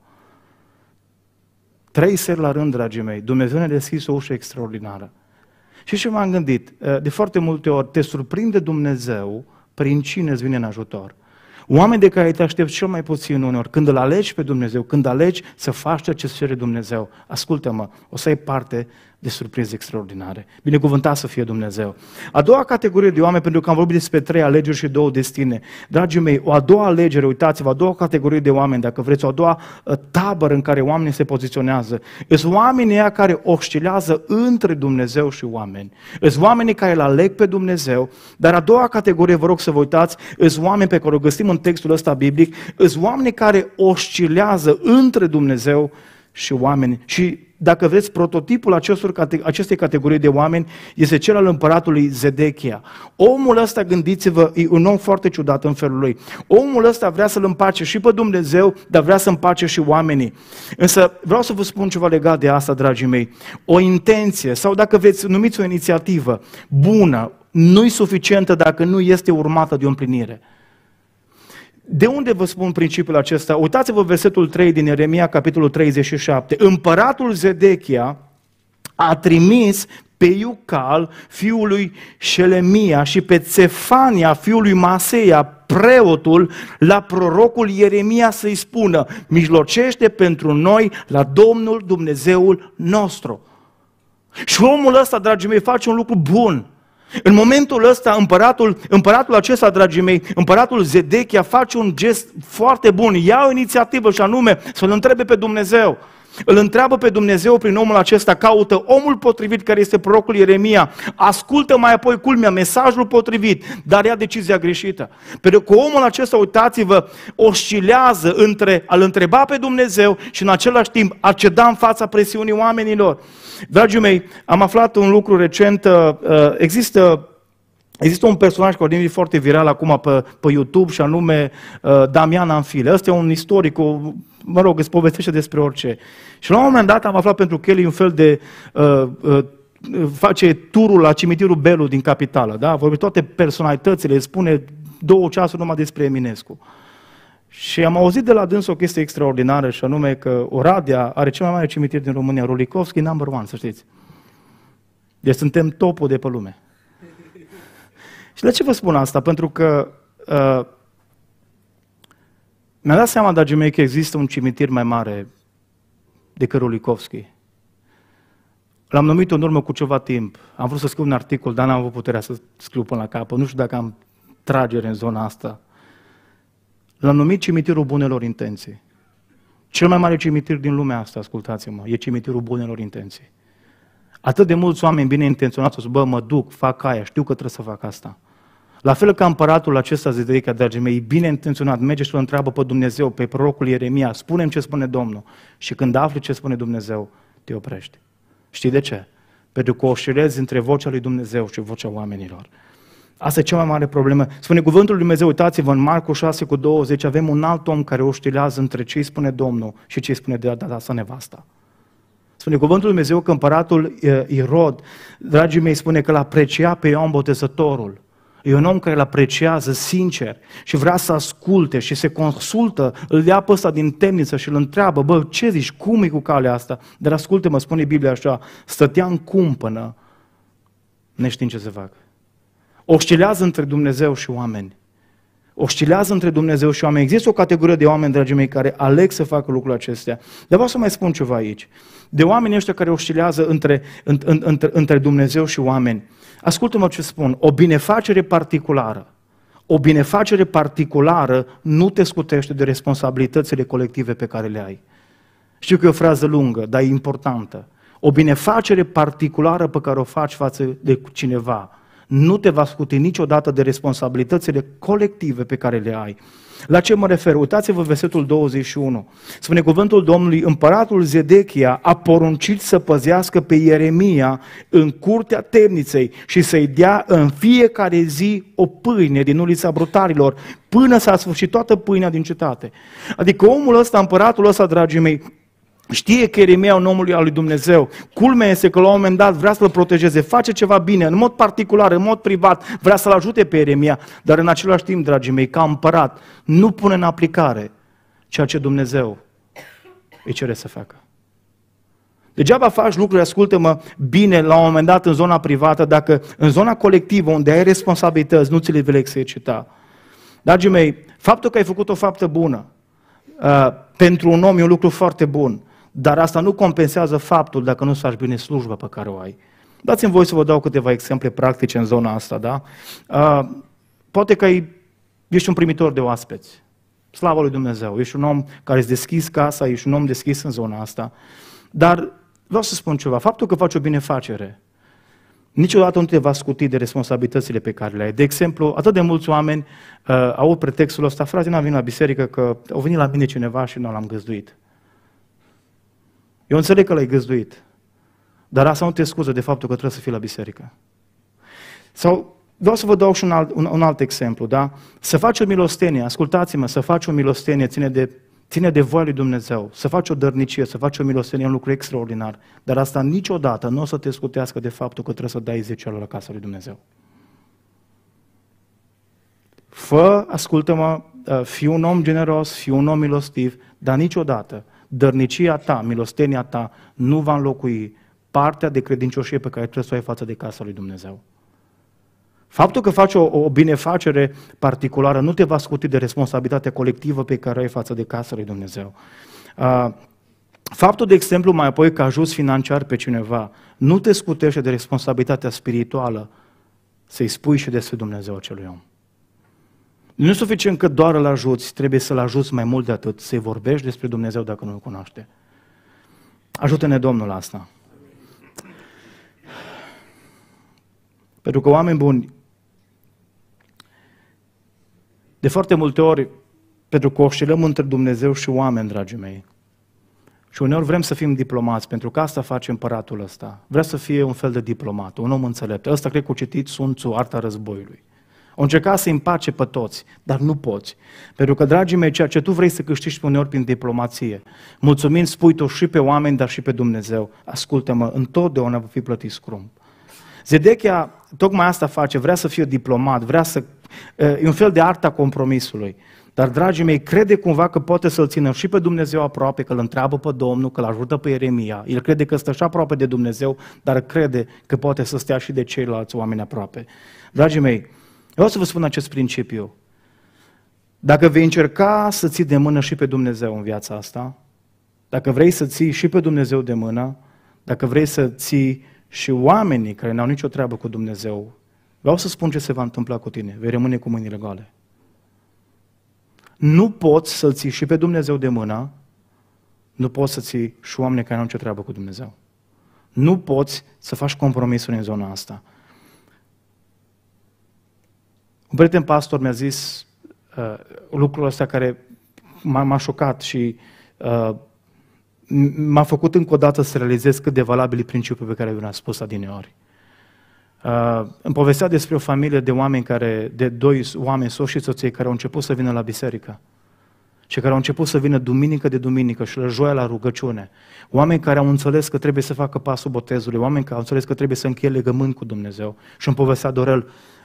Trei seri la rând, dragii mei, Dumnezeu ne-a deschis o ușă extraordinară. Și ce m-am gândit? De foarte multe ori te surprinde Dumnezeu prin cine îți vine în ajutor. Oameni de care te aștepți cel mai puțin uneori, când îl alegi pe Dumnezeu, când alegi să faci ceea ce îți cere Dumnezeu, ascultă-mă, o să ai parte de surprize extraordinare. Binecuvântat să fie Dumnezeu. A doua categorie de oameni, pentru că am vorbit despre trei alegeri și două destine. Dragii mei, o a doua alegere, uitați-vă, a doua categorie de oameni, dacă vreți, o a doua tabără în care oamenii se poziționează. Sunt oamenii ăia care oscilează între Dumnezeu și oameni. Sunt oamenii care îl aleg pe Dumnezeu, dar a doua categorie, vă rog să vă uitați, sunt oameni pe care o găsim în textul ăsta biblic, sunt oameni care oscilează între Dumnezeu și oameni. Și dacă vreți, prototipul acestor, acestei categorii de oameni este cel al împăratului Zedechia. Omul ăsta, gândiți-vă, e un om foarte ciudat în felul lui. Omul ăsta vrea să-L împace și pe Dumnezeu, dar vrea să împace și oamenii. Însă vreau să vă spun ceva legat de asta, dragii mei. O intenție, sau dacă vreți, numiți o inițiativă bună, nu-i suficientă dacă nu este urmată de o împlinire. De unde vă spun principiul acesta? Uitați-vă versetul trei din Ieremia, capitolul treizeci și șapte. Împăratul Zedechia a trimis pe Iucal, fiul lui Șelemia, și pe Țefania, fiul lui Maseia, preotul, la prorocul Ieremia să-i spună: mijlocește pentru noi la Domnul Dumnezeul nostru. Și omul ăsta, dragii mei, face un lucru bun. În momentul ăsta, împăratul, împăratul acesta, dragii mei, împăratul Zedechia face un gest foarte bun. Ia o inițiativă și anume să-L întrebe pe Dumnezeu. Îl întreabă pe Dumnezeu prin omul acesta, caută omul potrivit care este prorocul Ieremia, ascultă mai apoi, culmea, mesajul potrivit, dar ia decizia greșită. Pentru că omul acesta, uitați-vă, oscilează între a-L întreba pe Dumnezeu și în același timp a ceda în fața presiunii oamenilor. Dragii mei, am aflat un lucru recent, există Există un personaj care a devenit foarte viral acum pe, pe YouTube și anume uh, Damian Anfile. Ăsta e un istoric, o, mă rog, îți povestește despre orice. Și la un moment dat am aflat pentru că el e un fel de... Uh, uh, face turul la cimitirul Belu din capitală, da? Vorbi toate personalitățile, îți spune două ceasuri numai despre Eminescu. Și am auzit de la dânsul o chestie extraordinară și anume că Oradea are cel mai mare cimitir din România, Rulikovski, number one, să știți. Deci suntem topul de pe lume. Și de ce vă spun asta? Pentru că uh, mi-am dat seama, dragii mei, că există un cimitir mai mare decât Rulikovski. L-am numit în urmă cu ceva timp. Am vrut să scriu un articol, dar n-am avut puterea să scriu până la capăt. Nu știu dacă am tragere în zona asta. L-am numit cimitirul bunelor intenții. Cel mai mare cimitir din lumea asta, ascultați-mă, e cimitirul bunelor intenții. Atât de mulți oameni bine intenționați o să, bă, mă duc, fac aia, știu că trebuie să fac asta. La fel ca împăratul acesta Zedechia, dragii mei, bine intenționat, merge și îl întreabă pe Dumnezeu, pe prorocul Ieremia, spune-mi ce spune Domnul. Și când afli ce spune Dumnezeu, te oprești. Știi de ce? Pentru că oscilezi între vocea lui Dumnezeu și vocea oamenilor. Asta e cea mai mare problemă. Spune cuvântul lui Dumnezeu, uitați-vă, în Marcu șase cu douăzeci, avem un alt om care oscilează între ce îi spune Domnul și ce îi spune de data sa nevasta. Spune cuvântul lui Dumnezeu că împăratul Irod, dragii mei, spune că l-a apreciat pe Ioan Botezătorul. E un om care îl apreciază sincer și vrea să asculte și se consultă, îl ia pe ăsta din temniță și îl întreabă, bă, ce zici, cum e cu calea asta? Dar ascultă-mă, spune Biblia așa, stătea în cumpănă, neștiind ce să facă. Oscilează între Dumnezeu și oameni. Oscilează între Dumnezeu și oameni. Există o categorie de oameni, dragii mei, care aleg să facă lucrurile acestea. Dar vreau să mai spun ceva aici. De oamenii ăștia care oscilează între, între, între, între Dumnezeu și oameni. Ascultă-mă ce spun. O binefacere particulară, o binefacere particulară nu te scutește de responsabilitățile colective pe care le ai. Știu că e o frază lungă, dar e importantă. O binefacere particulară pe care o faci față de cineva nu te va scuti niciodată de responsabilitățile colective pe care le ai. La ce mă refer? Uitați-vă versetul douăzeci și unu. Spune cuvântul Domnului, împăratul Zedechia a poruncit să păzească pe Ieremia în curtea temniței și să-i dea în fiecare zi o pâine din ulița Brutarilor, până s-a sfârșit toată pâinea din cetate. Adică omul ăsta, împăratul ăsta, dragii mei, știe că Ieremia e un omul al lui Dumnezeu. Culmea este că la un moment dat vrea să-l protejeze, face ceva bine, în mod particular, în mod privat, vrea să-l ajute pe Ieremia, dar în același timp, dragii mei, ca împărat, nu pune în aplicare ceea ce Dumnezeu îi cere să facă. Degeaba faci lucruri, ascultă-mă, bine la un moment dat în zona privată, dacă în zona colectivă, unde ai responsabilități, nu ți le vei exercita. Dragii mei, faptul că ai făcut o faptă bună, uh, pentru un om e un lucru foarte bun, dar asta nu compensează faptul dacă nu faci bine slujba pe care o ai. Dați-mi voi să vă dau câteva exemple practice în zona asta, da? Uh, poate că ai, ești un primitor de oaspeți, slavă lui Dumnezeu, ești un om care îți deschis casa, ești un om deschis în zona asta, dar vreau să spun ceva, faptul că faci o binefacere, niciodată nu te va scuti de responsabilitățile pe care le ai. De exemplu, atât de mulți oameni uh, au pretextul ăsta, frate, n-am venit la biserică că au venit la mine cineva și nu l-am găzduit. Eu înțeleg că l-ai găzduit, dar asta nu te scuză de faptul că trebuie să fii la biserică. Sau vreau să vă dau și un alt, un, un alt exemplu, da? Să faci o milostenie, ascultați-mă, să faci o milostenie ține de, ține de voia lui Dumnezeu, să faci o dărnicie, să faci o milostenie, e un lucru extraordinar, dar asta niciodată nu o să te scutească de faptul că trebuie să dai zece la casa lui Dumnezeu. Fă, ascultă-mă, fii un om generos, fii un om milostiv, dar niciodată dărnicia ta, milostenia ta nu va înlocui partea de credincioșie pe care trebuie să o ai față de casa lui Dumnezeu. Faptul că faci o, o binefacere particulară nu te va scuti de responsabilitatea colectivă pe care o ai față de casa lui Dumnezeu. Uh, faptul, de exemplu, mai apoi că ajuți financiar pe cineva nu te scutește de responsabilitatea spirituală să-i spui și despre Dumnezeu acelui om. Nu e suficient că doar îl ajuți, trebuie să-l ajuți mai mult de atât, să-i vorbești despre Dumnezeu dacă nu-l cunoaște. Ajută-ne Domnul asta. Pentru că, oameni buni, de foarte multe ori, pentru că oscilăm între Dumnezeu și oameni, dragii mei, și uneori vrem să fim diplomați, pentru că asta face împăratul ăsta. Vrea să fie un fel de diplomat, un om înțelept. Ăsta cred că a citit Sun Tzu, Arta Războiului. O încerca să împace pe toți, dar nu poți. Pentru că, dragii mei, ceea ce tu vrei să câștigi uneori prin diplomație, mulțumind spui tu și pe oameni, dar și pe Dumnezeu. Ascultă-mă, întotdeauna va fi plătit scrum. Zedechia tocmai asta face, vrea să fie diplomat, vrea să... E un fel de arta compromisului. Dar, dragii mei, crede cumva că poate să-L țină și pe Dumnezeu aproape, că îl întreabă pe Domnul, că îl ajută pe Ieremia. El crede că stă și aproape de Dumnezeu, dar crede că poate să stea și de ceilalți oameni aproape. Dragii mei, vreau să vă spun acest principiu. Dacă vei încerca să ții de mână și pe Dumnezeu în viața asta, dacă vrei să ții și pe Dumnezeu de mână, dacă vrei să ții și oamenii care n-au nicio treabă cu Dumnezeu, vreau să spun ce se va întâmpla cu tine. Vei rămâne cu mâinile goale. Nu poți să-L ții și pe Dumnezeu de mână, nu poți să ții și oamenii care n-au nicio treabă cu Dumnezeu. Nu poți să faci compromisuri în zona asta. Un prieten pastor mi-a zis uh, lucrul ăsta care m-a, m-a șocat și uh, m-a făcut încă o dată să realizez cât de valabil e principiul pe care vi l-am spus adineori. Uh, îmi povestea despre o familie de oameni care, de doi oameni, soț și soție, care au început să vină la biserică și care au început să vină duminică de duminică și la joia la rugăciune. Oameni care au înțeles că trebuie să facă pasul botezului, oameni care au înțeles că trebuie să încheie legământ cu Dumnezeu. Și îmi povestea Dorel,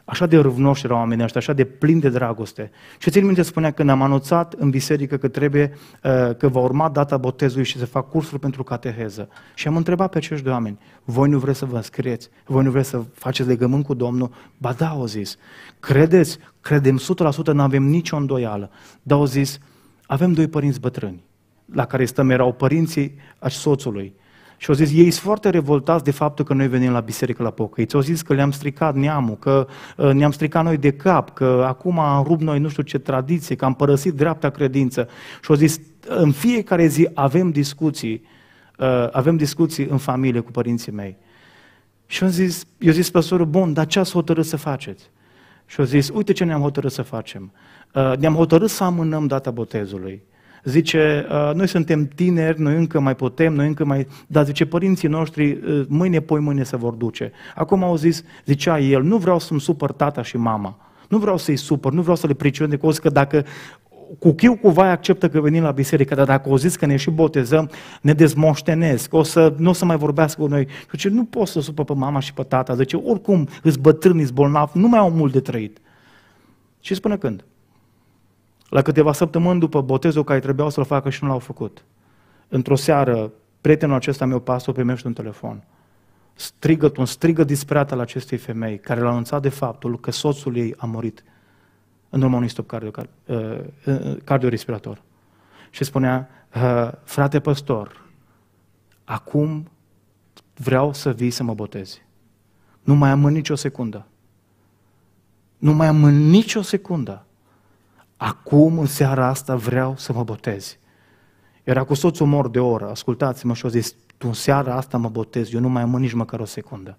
Așa de râvnoși erau oamenii ăștia, așa de plini de dragoste. Și țin minte, spunea că ne-am anunțat în biserică că trebuie, că va urma data botezului și să fac cursul pentru cateheză. Și am întrebat pe acești doi oameni, voi nu vreți să vă înscrieți? Voi nu vreți să faceți legământ cu Domnul? Ba da, au zis. Credeți? Credem o sută la sută, nu avem nicio îndoială. Dar au zis, avem doi părinți bătrâni, la care stăm, erau părinții ai soțului. Și au zis, ei sunt foarte revoltați de faptul că noi venim la biserică la pocăiți. Au zis că le-am stricat neamul, că uh, ne-am stricat noi de cap, că acum am rupt noi nu știu ce tradiție, că am părăsit dreapta credință. Și au zis, în fiecare zi avem discuții, uh, avem discuții în familie cu părinții mei. Și au zis, eu zis, păstorul, bun, dar ce ați hotărât să faceți? Și au zis, uite ce ne-am hotărât să facem. Uh, ne-am hotărât să amânăm data botezului. Zice, noi suntem tineri, noi încă mai putem, noi încă mai... Dar zice, părinții noștri mâine, poi mâine se vor duce. Acum au zis, zicea el, nu vreau să-mi supăr tata și mama, nu vreau să-i supăr, nu vreau să le pricinez de cos, că dacă cu chiu cu vai acceptă că venim la biserică, dar dacă au zis că ne și botezăm, ne dezmoștenesc, o să, nu o să mai vorbească cu noi. Și zice, nu pot să supăr pe mama și pe tata, zice, oricum îți bătrâni, îți bolnavi, nu mai au mult de trăit. Și spune când? La câteva săptămâni după botezul care trebuiau să-l facă și nu l-au făcut. Într-o seară, prietenul acesta meu, pastor, primește un telefon. Strigăt, un strigăt disperat al acestei femei, care l-a anunțat de faptul că soțul ei a murit în urma unui stop cardio, cardiorespirator. Și spunea, frate păstor, acum vreau să vii să mă botezi. Nu mai amân nicio secundă. Nu mai amân nicio secundă. Acum, în seara asta, vreau să mă botez. Era cu soțul mor de oră, ascultați-mă, și-o zis, tu în seara asta mă botez, eu nu mai amân nici măcar o secundă.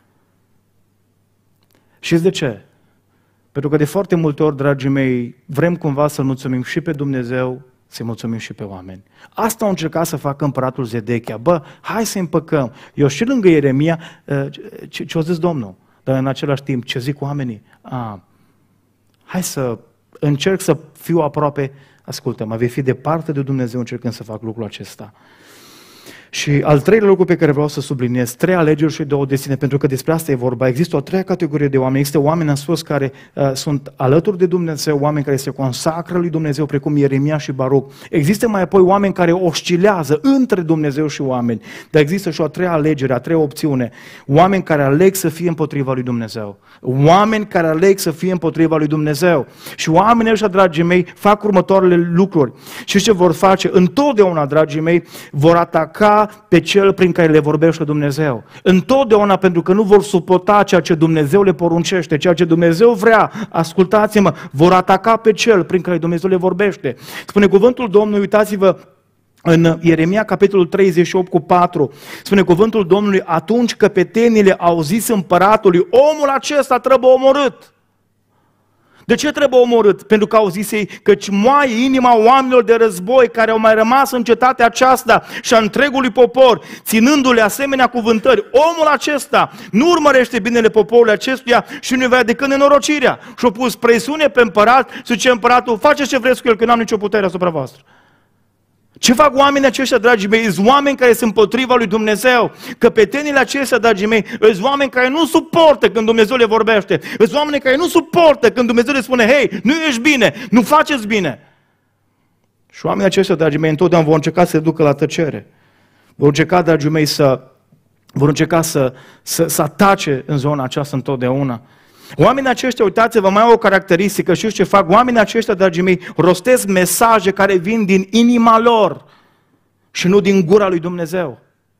Știți de ce? Pentru că de foarte multe ori, dragii mei, vrem cumva să-L mulțumim și pe Dumnezeu, să-i mulțumim și pe oameni. Asta au încercat să facă împăratul Zedechia. Bă, hai să împăcăm. Eu și lângă Ieremia, ce, ce-o zis Domnul? Dar în același timp, ce zic oamenii? A, hai să încerc să fiu aproape, ascultă-mă, vei fi departe de Dumnezeu încercând să fac lucrul acesta. Și al treilea lucru pe care vreau să subliniez, trei alegeri și două destine, pentru că despre asta e vorba. Există o treia categorie de oameni. Există oameni, am spus, care uh, sunt alături de Dumnezeu, oameni care se consacră lui Dumnezeu, precum Ieremia și Baruc. Există mai apoi oameni care oscilează între Dumnezeu și oameni. Dar există și o a treia alegere, a treia opțiune. Oameni care aleg să fie împotriva lui Dumnezeu. Oameni care aleg să fie împotriva lui Dumnezeu. Și oamenii ăștia, dragii mei, fac următoarele lucruri. Și ce vor face? Întotdeauna, dragii mei, vor ataca pe cel prin care le vorbește Dumnezeu. Întotdeauna, pentru că nu vor suporta ceea ce Dumnezeu le poruncește, ceea ce Dumnezeu vrea, ascultați-mă, vor ataca pe cel prin care Dumnezeu le vorbește. Spune cuvântul Domnului, uitați-vă, în Ieremia, capitolul treizeci și opt cu patru, spune cuvântul Domnului, atunci căpetenile au zis împăratului, omul acesta trebuie omorât. De ce trebuie omorât? Pentru că au zis ei căci moaie inima oamenilor de război care au mai rămas în cetatea aceasta și a întregului popor, ținându-le asemenea cuvântări. Omul acesta nu urmărește binele poporului acestuia și nu vrea decât nenorocirea. Și-a pus presiune pe împărat și zice împăratul, faceți ce vreți cu el, că nu am nicio putere asupra voastră. Ce fac oamenii aceștia, dragii mei? Sunt oameni care sunt împotriva lui Dumnezeu. Căpetenile acestea, dragii mei, sunt oameni care nu suportă când Dumnezeu le vorbește. Sunt oameni care nu suportă când Dumnezeu le spune, hei, nu ești bine, nu faceți bine. Și oamenii aceștia, dragii mei, întotdeauna vor încerca să se ducă la tăcere. Vor încerca, dragii mei, să, vor încerca să, să, să atace în zona aceasta întotdeauna. Oamenii aceștia, uitați-vă, mai au o caracteristică, știți ce fac? Oamenii aceștia, dragii mei, rostesc mesaje care vin din inima lor și nu din gura lui Dumnezeu.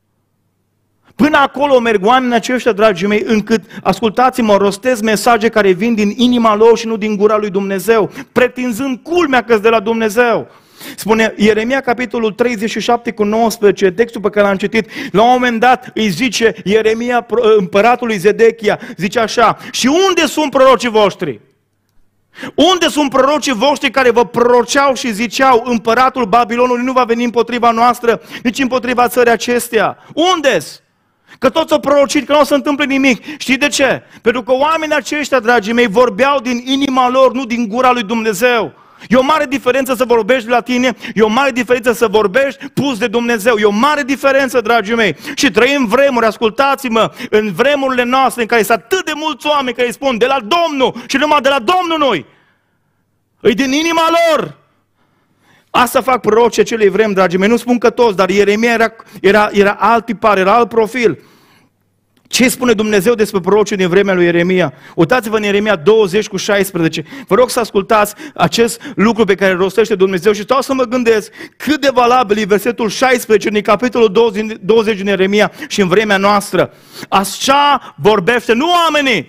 Până acolo merg oamenii aceștia, dragii mei, încât, ascultați-mă, rostesc mesaje care vin din inima lor și nu din gura lui Dumnezeu, pretinzând culmea că-s de la Dumnezeu. Spune Ieremia, capitolul treizeci și șapte cu nouăsprezece, textul pe care l-am citit, la un moment dat îi zice Ieremia împăratului Zedechia, zice așa, și unde sunt prorocii voștri? Unde sunt prorocii voștri care vă proroceau și ziceau, împăratul Babilonului nu va veni împotriva noastră, nici împotriva țării acesteia? Unde-s? Că toți au prorocit că nu o să întâmple nimic. Știi de ce? Pentru că oamenii aceștia, dragii mei, vorbeau din inima lor, nu din gura lui Dumnezeu. E o mare diferență să vorbești la tine, e o mare diferență să vorbești pus de Dumnezeu. E o mare diferență, dragii mei. Și trăim vremuri, ascultați-mă, în vremurile noastre în care sunt atât de mulți oameni care îi spun de la Domnul și numai de la Domnul noi. Îi din inima lor. Asta fac prorocii acelei vremi, dragii mei. Nu spun că toți, dar Ieremia era, era, era alt tipar, era alt profil. Ce spune Dumnezeu despre prorocii din vremea lui Ieremia? Uitați-vă în Ieremia douăzeci cu șaisprezece. Vă rog să ascultați acest lucru pe care îl rostește Dumnezeu și stau să mă gândesc cât de valabil e versetul șaisprezece din capitolul douăzeci din Ieremia și în vremea noastră. Așa vorbește, nu oamenii,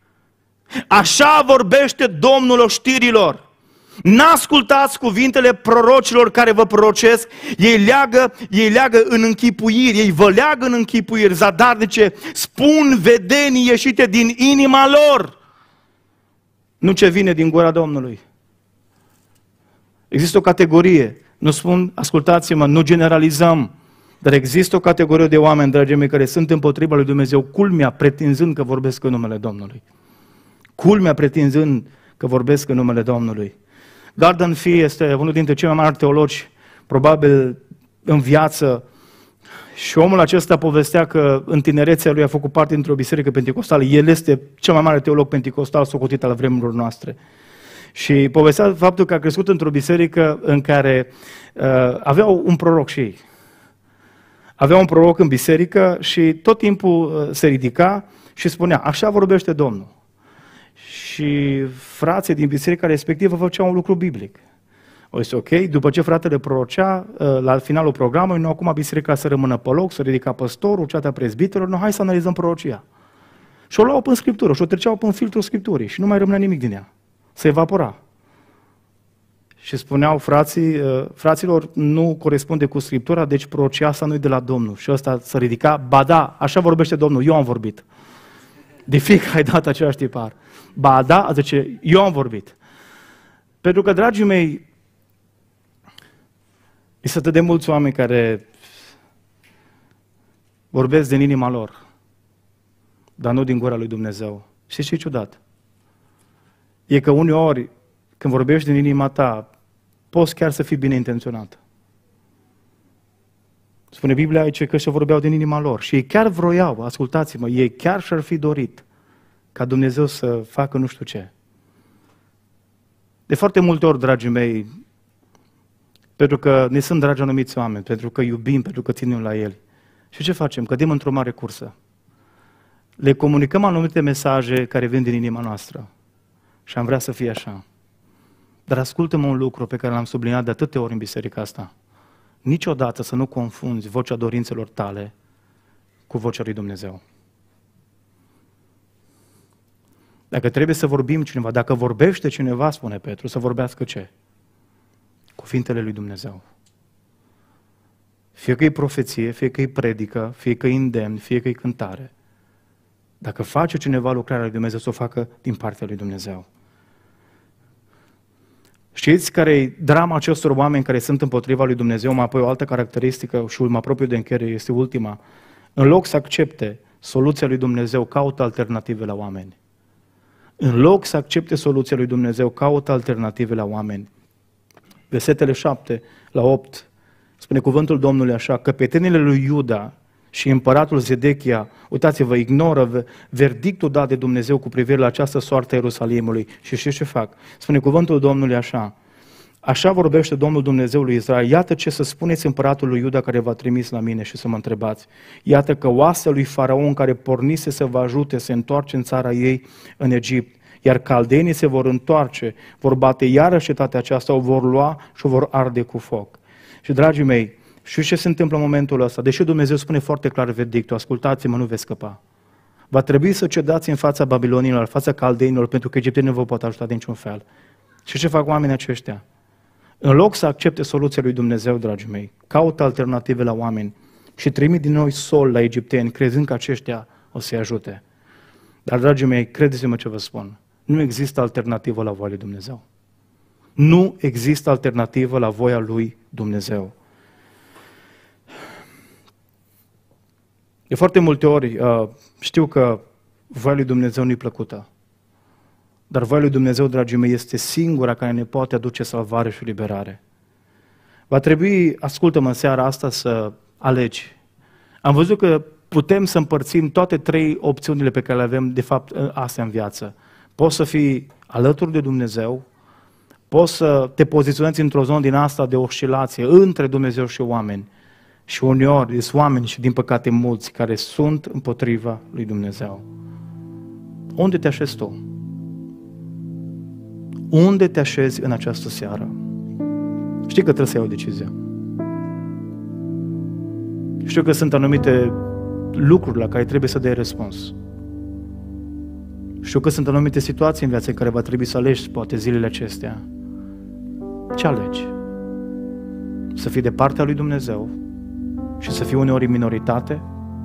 așa vorbește Domnul oștirilor. N-ascultați cuvintele prorocilor care vă prorocesc, ei leagă, ei leagă în închipuiri, ei vă leagă în închipuiri, zadarnice, spun vedenii ieșite din inima lor, nu ce vine din gura Domnului. Există o categorie, nu spun, ascultați-mă, nu generalizăm, dar există o categorie de oameni, dragii mei, care sunt împotriva lui Dumnezeu, culmea pretinzând că vorbesc în numele Domnului. Culmea pretinzând că vorbesc în numele Domnului. Gordon Fee este unul dintre cei mai mari teologi, probabil în viață, și omul acesta povestea că în tinerețea lui a făcut parte dintr-o biserică pentecostală. El este cel mai mare teolog pentecostal socotit al vremurilor noastre. Și povestea faptul că a crescut într-o biserică în care uh, aveau un proroc și ei. Avea un proroc în biserică și tot timpul uh, se ridica și spunea, așa vorbește Domnul. Și frații din biserica respectivă făceau un lucru biblic. O zis, ok, după ce fratele prorocea, la finalul programului, nu acum biserica să rămână pe loc, să ridica păstorul, ceata prezbiterul, nu, hai să analizăm prorocia. Și o luau până Scriptură și o treceau până filtrul Scripturii și nu mai rămânea nimic din ea. Se evapora. Și spuneau frații, fraților, nu corespunde cu Scriptura, deci prorocia asta nu e de la Domnul. Și ăsta să ridica, ba da, așa vorbește Domnul, eu am vorbit. De fiecare dată același tipar. Ba da, zice, eu am vorbit. Pentru că, dragii mei, sunt atât de mulți oameni care vorbesc din inima lor, dar nu din gura lui Dumnezeu. Și ce e ciudat? E că uneori, când vorbești din inima ta, poți chiar să fii bine intenționat. Spune Biblia aici că și vorbeau din inima lor. Și ei chiar vroiau, ascultați-mă, ei chiar și-ar fi dorit ca Dumnezeu să facă nu știu ce. De foarte multe ori, dragii mei, pentru că ne sunt dragi anumiți oameni, pentru că iubim, pentru că ținem la El. Și ce facem? Cădem într-o mare cursă. Le comunicăm anumite mesaje care vin din inima noastră. Și am vrea să fie așa. Dar ascultă-mă un lucru pe care l-am subliniat de atâtea ori în biserica asta. Niciodată să nu confunzi vocea dorințelor tale cu vocea lui Dumnezeu. Dacă trebuie să vorbim cineva, dacă vorbește cineva, spune Petru, să vorbească ce? Cuvintele lui Dumnezeu. Fie că e profeție, fie că e predică, fie că e îndemn, fie că e cântare. Dacă face cineva lucrarea lui Dumnezeu, să o facă din partea lui Dumnezeu. Știți care e drama acestor oameni care sunt împotriva lui Dumnezeu? Mai apoi o altă caracteristică și mă apropiu de încheiere, este ultima. În loc să accepte soluția lui Dumnezeu, caută alternative la oameni. În loc să accepte soluția lui Dumnezeu, caută alternative la oameni. Versetele șapte la opt spune cuvântul Domnului așa, căpetenile lui Iuda și împăratul Zedechia, uitați-vă, ignoră verdictul dat de Dumnezeu cu privire la această soartă a Ierusalimului. Și știți ce fac? Spune cuvântul Domnului așa, așa vorbește Domnul Dumnezeu lui Israel, iată ce să spuneți împăratul lui Iuda care v-a trimis la mine și să mă întrebați. Iată că oasea lui Faraon care pornise să vă ajute se întoarce în țara ei, în Egipt, iar caldeenii se vor întoarce, vor bate iarăși cetatea aceasta, o vor lua și o vor arde cu foc. Și dragii mei, știți ce se întâmplă în momentul ăsta? Deși Dumnezeu spune foarte clar verdictul, ascultați-mă, nu veți scăpa. Va trebui să cedați în fața babilonilor, în fața caldeenilor, pentru că egiptenii nu vă pot ajuta de niciun fel. Și ce fac oamenii aceștia? În loc să accepte soluția lui Dumnezeu, dragii mei, caută alternative la oameni și trimit din noi sol la egipteni, crezând că aceștia o să-i ajute. Dar, dragii mei, credeți-mă ce vă spun, nu există alternativă la voia lui Dumnezeu. Nu există alternativă la voia lui Dumnezeu. De foarte multe ori știu că voia lui Dumnezeu nu-i plăcută. Dar voia lui Dumnezeu, dragii mei, este singura care ne poate aduce salvare și liberare. Va trebui, ascultă-mă în seara asta, să alegi. Am văzut că putem să împărțim toate trei opțiunile pe care le avem, de fapt, astea în viață. Poți să fii alături de Dumnezeu, poți să te poziționezi într-o zonă din asta de oscilație între Dumnezeu și oameni. Și uneori sunt oameni și, din păcate, mulți care sunt împotriva lui Dumnezeu. Unde te așezi tu? Unde te așezi în această seară? Știi că trebuie să iei o decizie. Știu că sunt anumite lucruri la care trebuie să dai răspuns. Știu că sunt anumite situații în viață în care va trebui să alegi, poate, zilele acestea. Ce alegi? Să fii de partea lui Dumnezeu și să fii uneori în minoritate?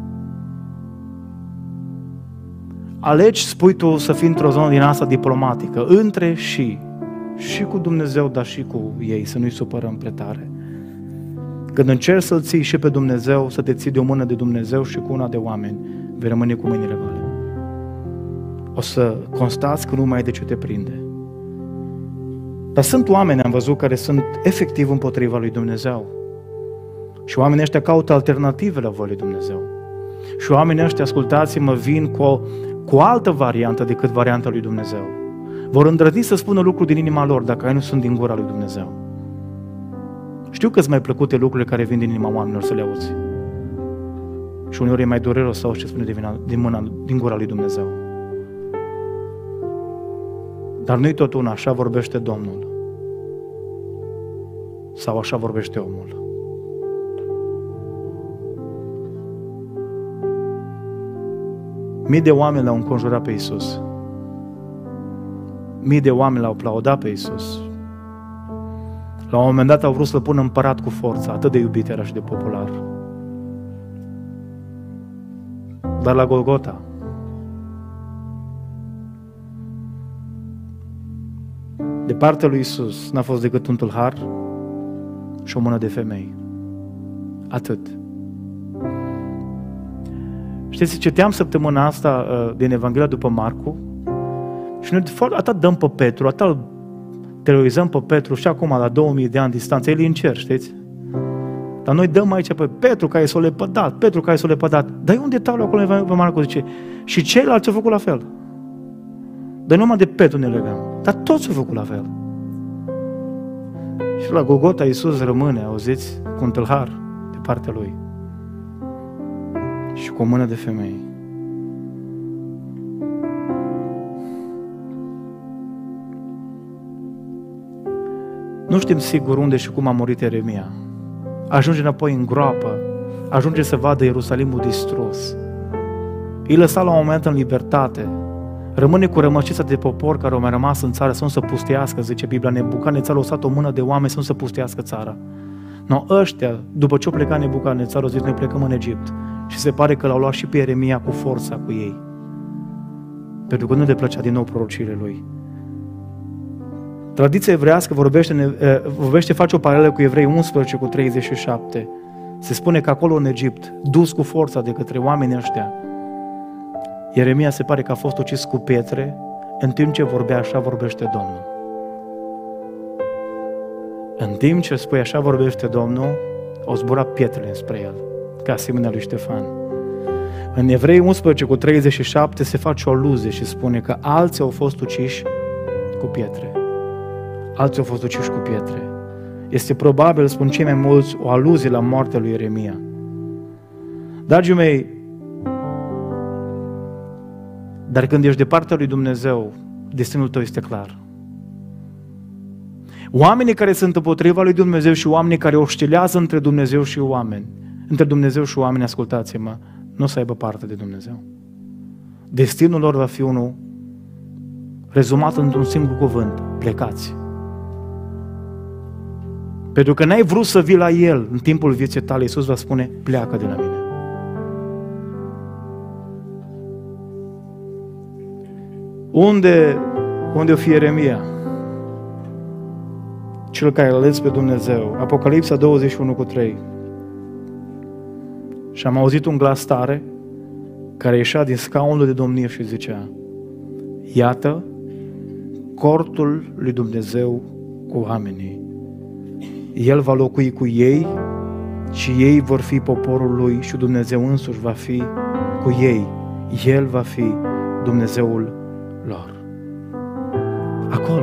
Alegi, spui tu, să fii într-o zonă din asta diplomatică, între și, și cu Dumnezeu, dar și cu ei, să nu-i supărăm prea tare. Când încerci să-L ții și pe Dumnezeu, să te ții de o mână de Dumnezeu și cu una de oameni, vei rămâne cu mâinile goale. O să constați că nu mai ai de ce te prinde. Dar sunt oameni, am văzut, care sunt efectiv împotriva lui Dumnezeu. Și oamenii ăștia caută alternative la voia lui Dumnezeu. Și oamenii ăștia, ascultați-mă, vin cu o, cu o altă variantă decât varianta lui Dumnezeu. Vor îndrăzni să spună lucruri din inima lor, dacă ei nu sunt din gura lui Dumnezeu. Știu că-ți mai plăcute lucrurile care vin din inima oamenilor să le auzi. Și uneori e mai dureros să auzi ce spune din, mâna, din gura lui Dumnezeu. Dar nu-i tot una, așa vorbește Domnul. Sau așa vorbește omul. Mii de oameni l-au înconjurat pe Iisus. Mii de oameni l-au aplaudat pe Iisus. La un moment dat au vrut să-L pună împărat cu forța, atât de iubit era și de popular. Dar la Golgota, de partea lui Iisus n-a fost decât un tâlhar și o mână de femei. Atât. Știți, citeam săptămâna asta uh, din Evanghelia după Marcu și noi atât dăm pe Petru, atât terorizăm pe Petru și acum la două mii de ani distanță, el e în cer, știți? Dar noi dăm aici pe Petru care s-a lepădat, Petru care s-a lepădat. Dar e un detaliu acolo în Evanghelia Marcu, zice, și ceilalți au făcut la fel. Dar numai de Petru ne legăm, dar toți au făcut la fel. Și la Golgota Iisus rămâne, auziți, cu un tâlhar de partea lui. Și cu o mână de femei. Nu știm sigur unde și cum a murit Ieremia. Ajunge înapoi în groapă, ajunge să vadă Ierusalimul distrus. Îi lăsa la un moment în libertate, rămâne cu rămășița de popor care au mai rămas în țară să nu se pustească, zice Biblia, Nebucadnețar a lăsat o mână de oameni să nu se pustească țara. No, ăștia, după ce au plecat Nebucadnețar, au zis, noi plecăm în Egipt. Și se pare că l-au luat și pe Ieremia cu forța cu ei. Pentru că nu le plăcea din nou prorociile lui. Tradiția evreiască vorbește, vorbește, face o paralelă cu Evrei unsprezece cu treizeci și șapte. Se spune că acolo în Egipt, dus cu forța de către oamenii ăștia, Ieremia se pare că a fost ucis cu pietre, în timp ce vorbea așa vorbește Domnul. În timp ce spui așa vorbește Domnul, au zburat pietrele spre el, ca asemenea lui Ștefan. În Evrei unsprezece cu treizeci și șapte se face o aluzie și spune că alții au fost uciși cu pietre. Alții au fost uciși cu pietre. Este probabil, spun cei mai mulți, o aluzie la moartea lui Ieremia. Dragii mei, dar când ești de partea lui Dumnezeu, destinul tău este clar. Oamenii care sunt împotriva lui Dumnezeu și oamenii care oscilează între Dumnezeu și oameni, între Dumnezeu și oameni, ascultați-mă, nu o să aibă parte de Dumnezeu. Destinul lor va fi unul rezumat într-un singur cuvânt: plecați. Pentru că n-ai vrut să vii la El în timpul vieții tale, Iisus va spune: pleacă de la mine. Unde, unde o fi Ieremia? Cel care a ales pe Dumnezeu. Apocalipsa douăzeci și unu cu trei. Și am auzit un glas tare care ieșea din scaunul de domnie și zicea: iată, cortul lui Dumnezeu cu oamenii. El va locui cu ei și ei vor fi poporul lui și Dumnezeu însuși va fi cu ei. El va fi Dumnezeul lor. Acolo,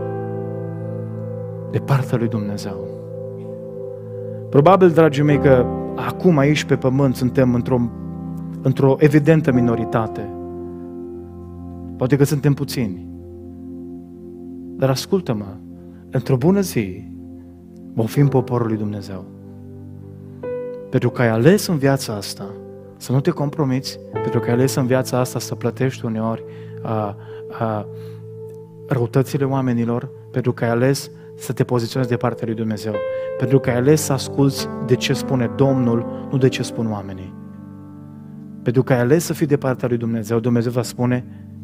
de partea lui Dumnezeu. Probabil, dragii mei, că acum aici pe pământ suntem într-o, într-o evidentă minoritate. Poate că suntem puțini. Dar ascultă-mă, într-o bună zi vom fi în poporul lui Dumnezeu. Pentru că ai ales în viața asta să nu te compromiți, pentru că ai ales în viața asta să plătești uneori a, a, răutățile oamenilor, pentru că ai ales să te poziționezi de partea lui Dumnezeu, pentru că ai ales să asculți de ce spune Domnul, nu de ce spun oamenii. Pentru că ai ales să fii de partea lui Dumnezeu, Dumnezeu va spune,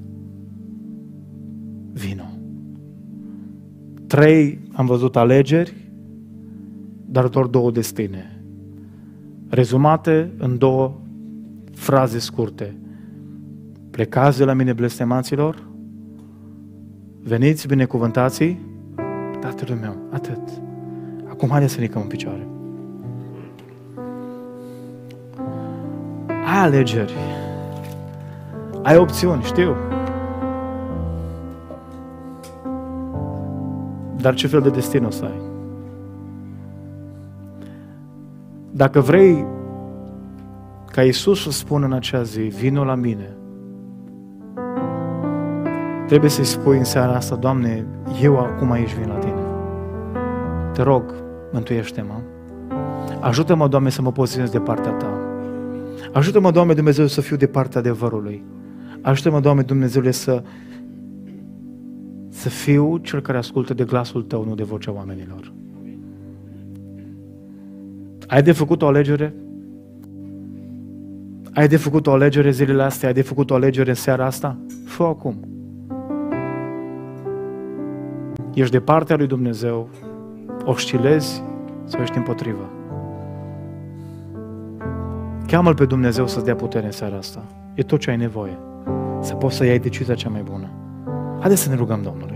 vino. Trei, am văzut alegeri, dar doar două destine. Rezumate în două fraze scurte. Plecați de la mine, blestemaților, veniți binecuvântații, Tatălui meu, atât. Acum haideți să ridicăm în picioare. Ai alegeri, ai opțiuni, știu. Dar ce fel de destin o să ai? Dacă vrei ca Iisus să spună în acea zi, vino la mine, trebuie să-i spui în seara asta, Doamne, eu acum aici vin la Tine. Te rog, mântuiește-mă. Ajută-mă, Doamne, să mă poziționez de partea Ta. Ajută-mă, Doamne Dumnezeu, să fiu de partea adevărului. Ajută-mă, Doamne Dumnezeule, să, să fiu cel care ascultă de glasul Tău, nu de vocea oamenilor. Ai de făcut o alegere? Ai de făcut o alegere zilele astea? Ai de făcut o alegere în seara asta? Fă acum. Ești de partea lui Dumnezeu, oscilezi sau ești împotrivă? Cheamă-L pe Dumnezeu să-ți dea putere în seara asta. E tot ce ai nevoie. Să poți să iei decizia cea mai bună. Haideți să ne rugăm Domnului.